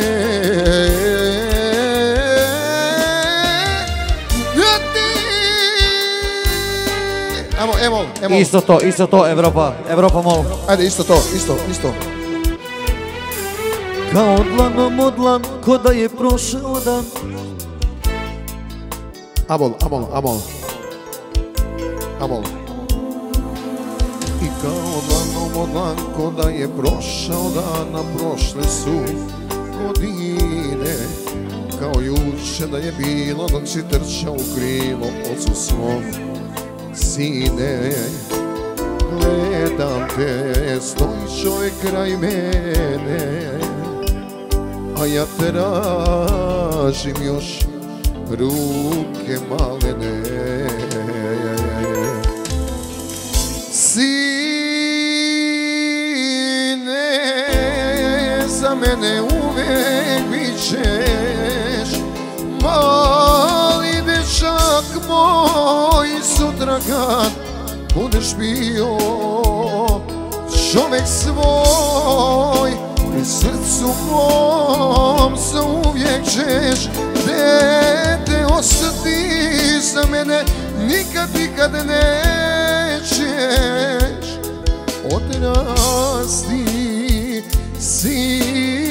Amo, emol, emol. Isto to, isto to, Evropa, Evropa mol. Ajde, isto to, isto, isto. Kao dlanom od dlan, ko da je prošao dan. Amol, amol, amol. Amol. I kao dlanom od dlan, ko da je prošao dan, a prošle su godine. Kao juče da je bilo, dok si trčao u krilo ocu svom. Sine, gledam te, stoji čovjek kraj mene, a ja tražim još ruke malene. Sine, za mene uvek bit ćeš mali dečak moj, sutra kad budeš bio čovjek svoj, u srcu mom se uvijek ćeš dete ostati, za mene nikad, nikad nećeš odrasti, sine.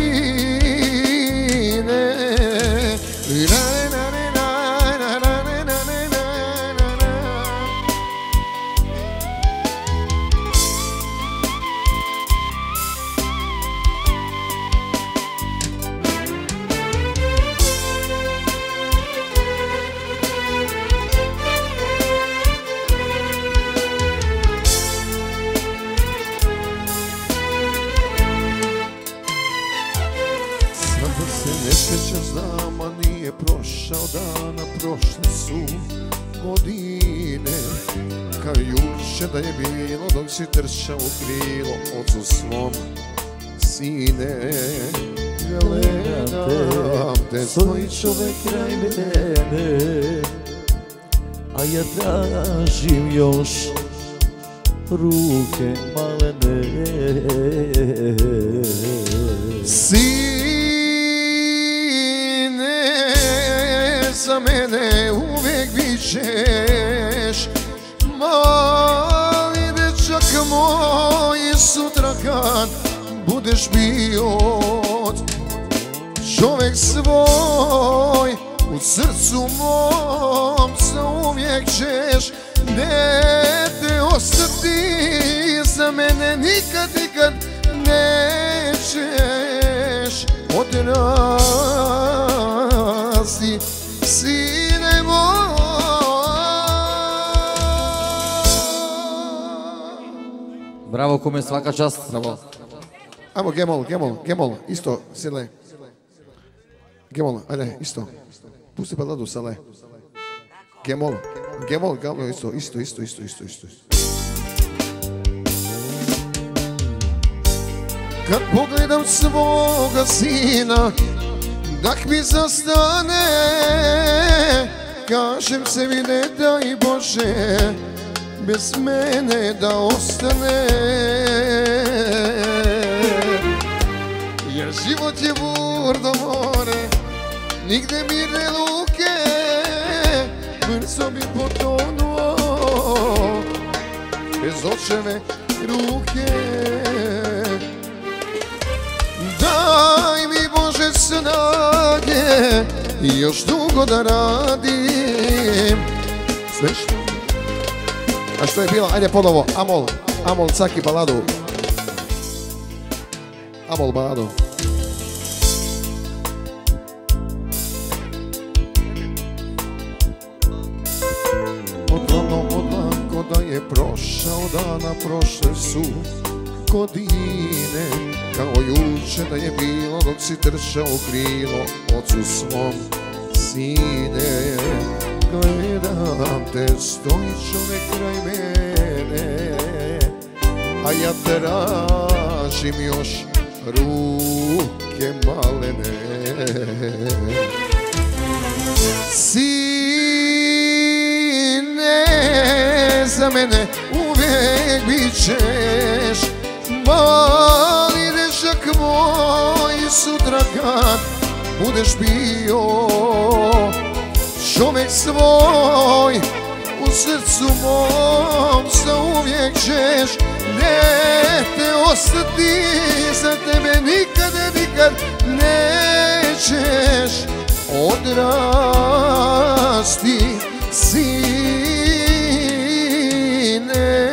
Znam, a nije prošao dana, prošle su godine. Kao juče da je bilo, dok si trčao u krilo ocu svom. Sine, gledam te, stoji čovek kraj mene, a ja tražim još ruke malene. Sine, za mene uvijek bit ćeš mali dečak moj, sutra kad budeš bio čovjek svoj, u srcu mom se uvijek ćeš dete ostati, za mene nikad, nikad nećeš odrasti, sine moj. Bravo, kume, svaka čast. Bravo. Ajmo, Gemol, Gemol, Gemol, isto, sile. Gemol, ajde, isto. Pusti baladu, sale. Gemol, Gemol, Gemol, isto, isto, isto, isto, isto, isto. Kad pogledam svoga sina, dak mi zastane, kažem sebi ne daj Bože, bez mene da ostane. Jer život je burdo more, nigde mirne luke, brzo bi potonuo, bez očeve ruke. Daj mi Bože snage i još dugo da radim sve što... A što je bilo? Ajde ponovo, Amol, Amol, caki baladu. Amol baladu. Odlano, odlako da je prošao dana, prošle su godine. Kao juče da je bilo, dok si trčao u krilo ocu svom. Sine, gledam te, stoji čovek kraj mene, a ja tražim još ruke malene. Sine, za mene uvijek bit ćeš. Mali dečak moj, sutra kad budeš bio čovjek svoj, u srcu mom zauvijek ćeš. Dete ostati, za tebe nikad, nikad nećeš odrasti, sine.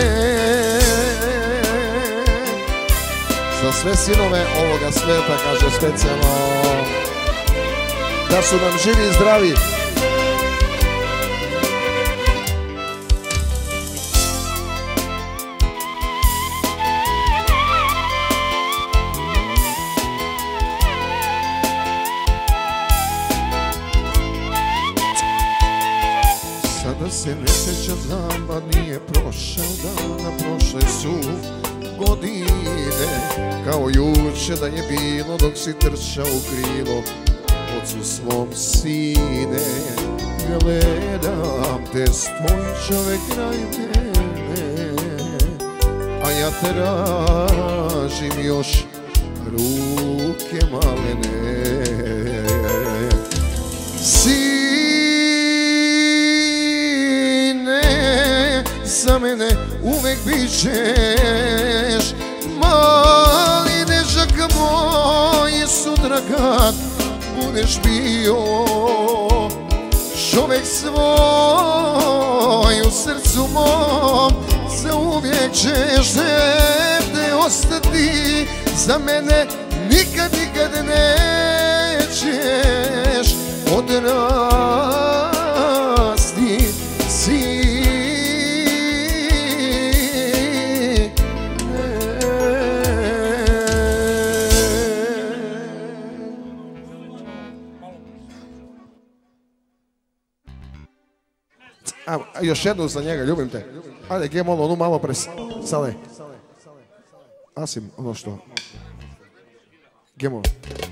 Za sve sinove ovoga sveta, kaže specijalno, da su nam živi i zdravi. Sada se ne sjeća znam, a nije prošao dana, prošle su godine kao juče da je bilo dok si trčao u krilo ocu svom sine. Gledam te, stoji čovek kraj mene, a ja tražim još ruke malene. Sine, za mene uvek bit ćeš. Mali dečak moj, sutra kad budeš bio čovjek svoj, u srcu mom zauvijek ćeš. Dete ostati, za mene nikad, nikad nećeš odrasti, sine. A, još jednu za njega, ljubim te. Ajde, gdje malo, onu malo pres... Sale. Asim, ono što... Gdje malo.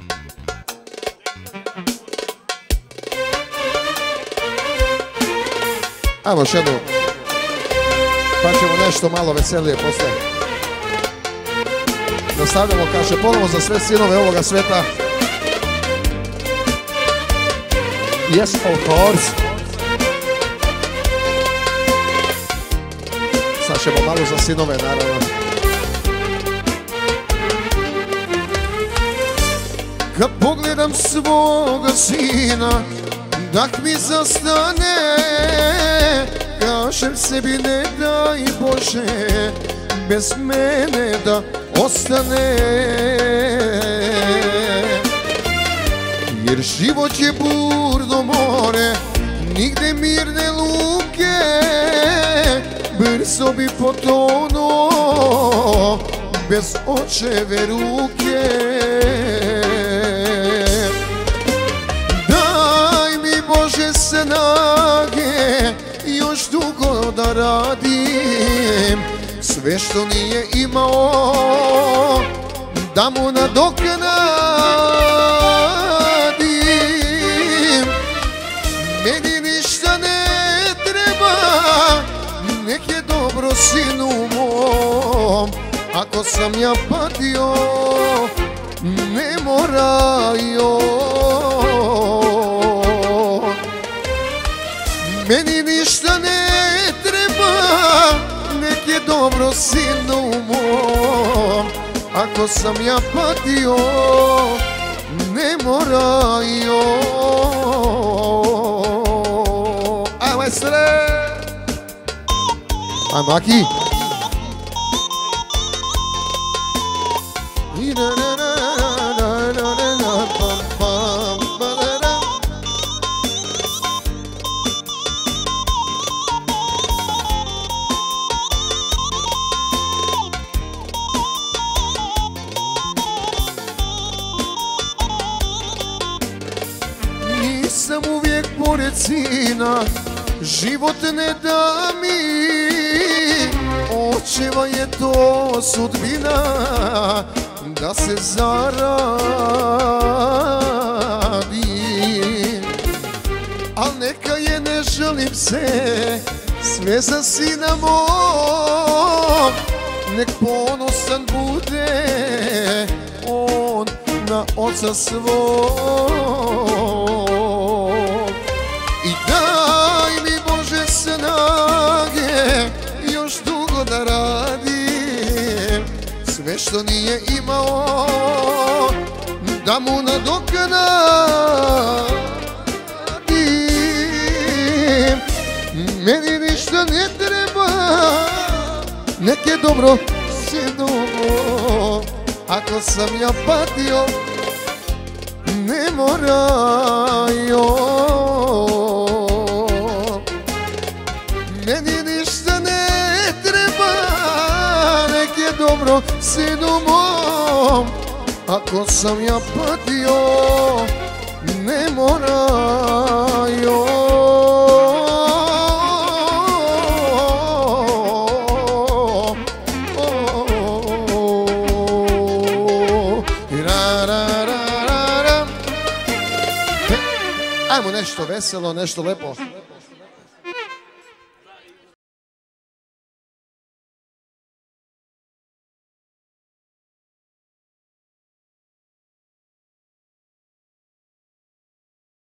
Ajmo još jednu. Pa ćemo nešto malo veselije poslije. Nastavljamo, kaže, ponovo za sve sinove ovoga sveta. Yes, of course. Sad ćemo malo za sinove, naravno. Kad pogledam svoga sina, dah mi zastane, kažem sebi ne daj Bože bez mene da ostane. Jer život je burno more, nigde mirne luke, brzo bi potonuo bez očeve ruke. Daj mi Bože snage još dugo da radim, sve što nije imao da mu nadoknadim. Meni ništa ne treba, nek je dobro sinu mom, ako sam ja patio, ne moraju. Meni ništa ne treba, nek je dobro sinu mom, ako sam ja patio, ne moraju. Ajmo sre! Ajmo, Aki! Nisam uvijek pored sina, život ne da mi, očeva je to sudbina, da se zaradi. Al neka je, ne žalim se, sve za sina mog, nek ponosan bude on na oca svog. I daj mi Bože snage još dugo da radim sve što nije imao, da mu nadoknadim. Meni ništa ne treba, nek je dobro sinovo. Ako sam ja patio, ne moraju. Meni ništa ne treba, nek je dobro sinu mom. Ako sam ja patio, ne moraju. Ajmo nešto veselo, nešto lepo.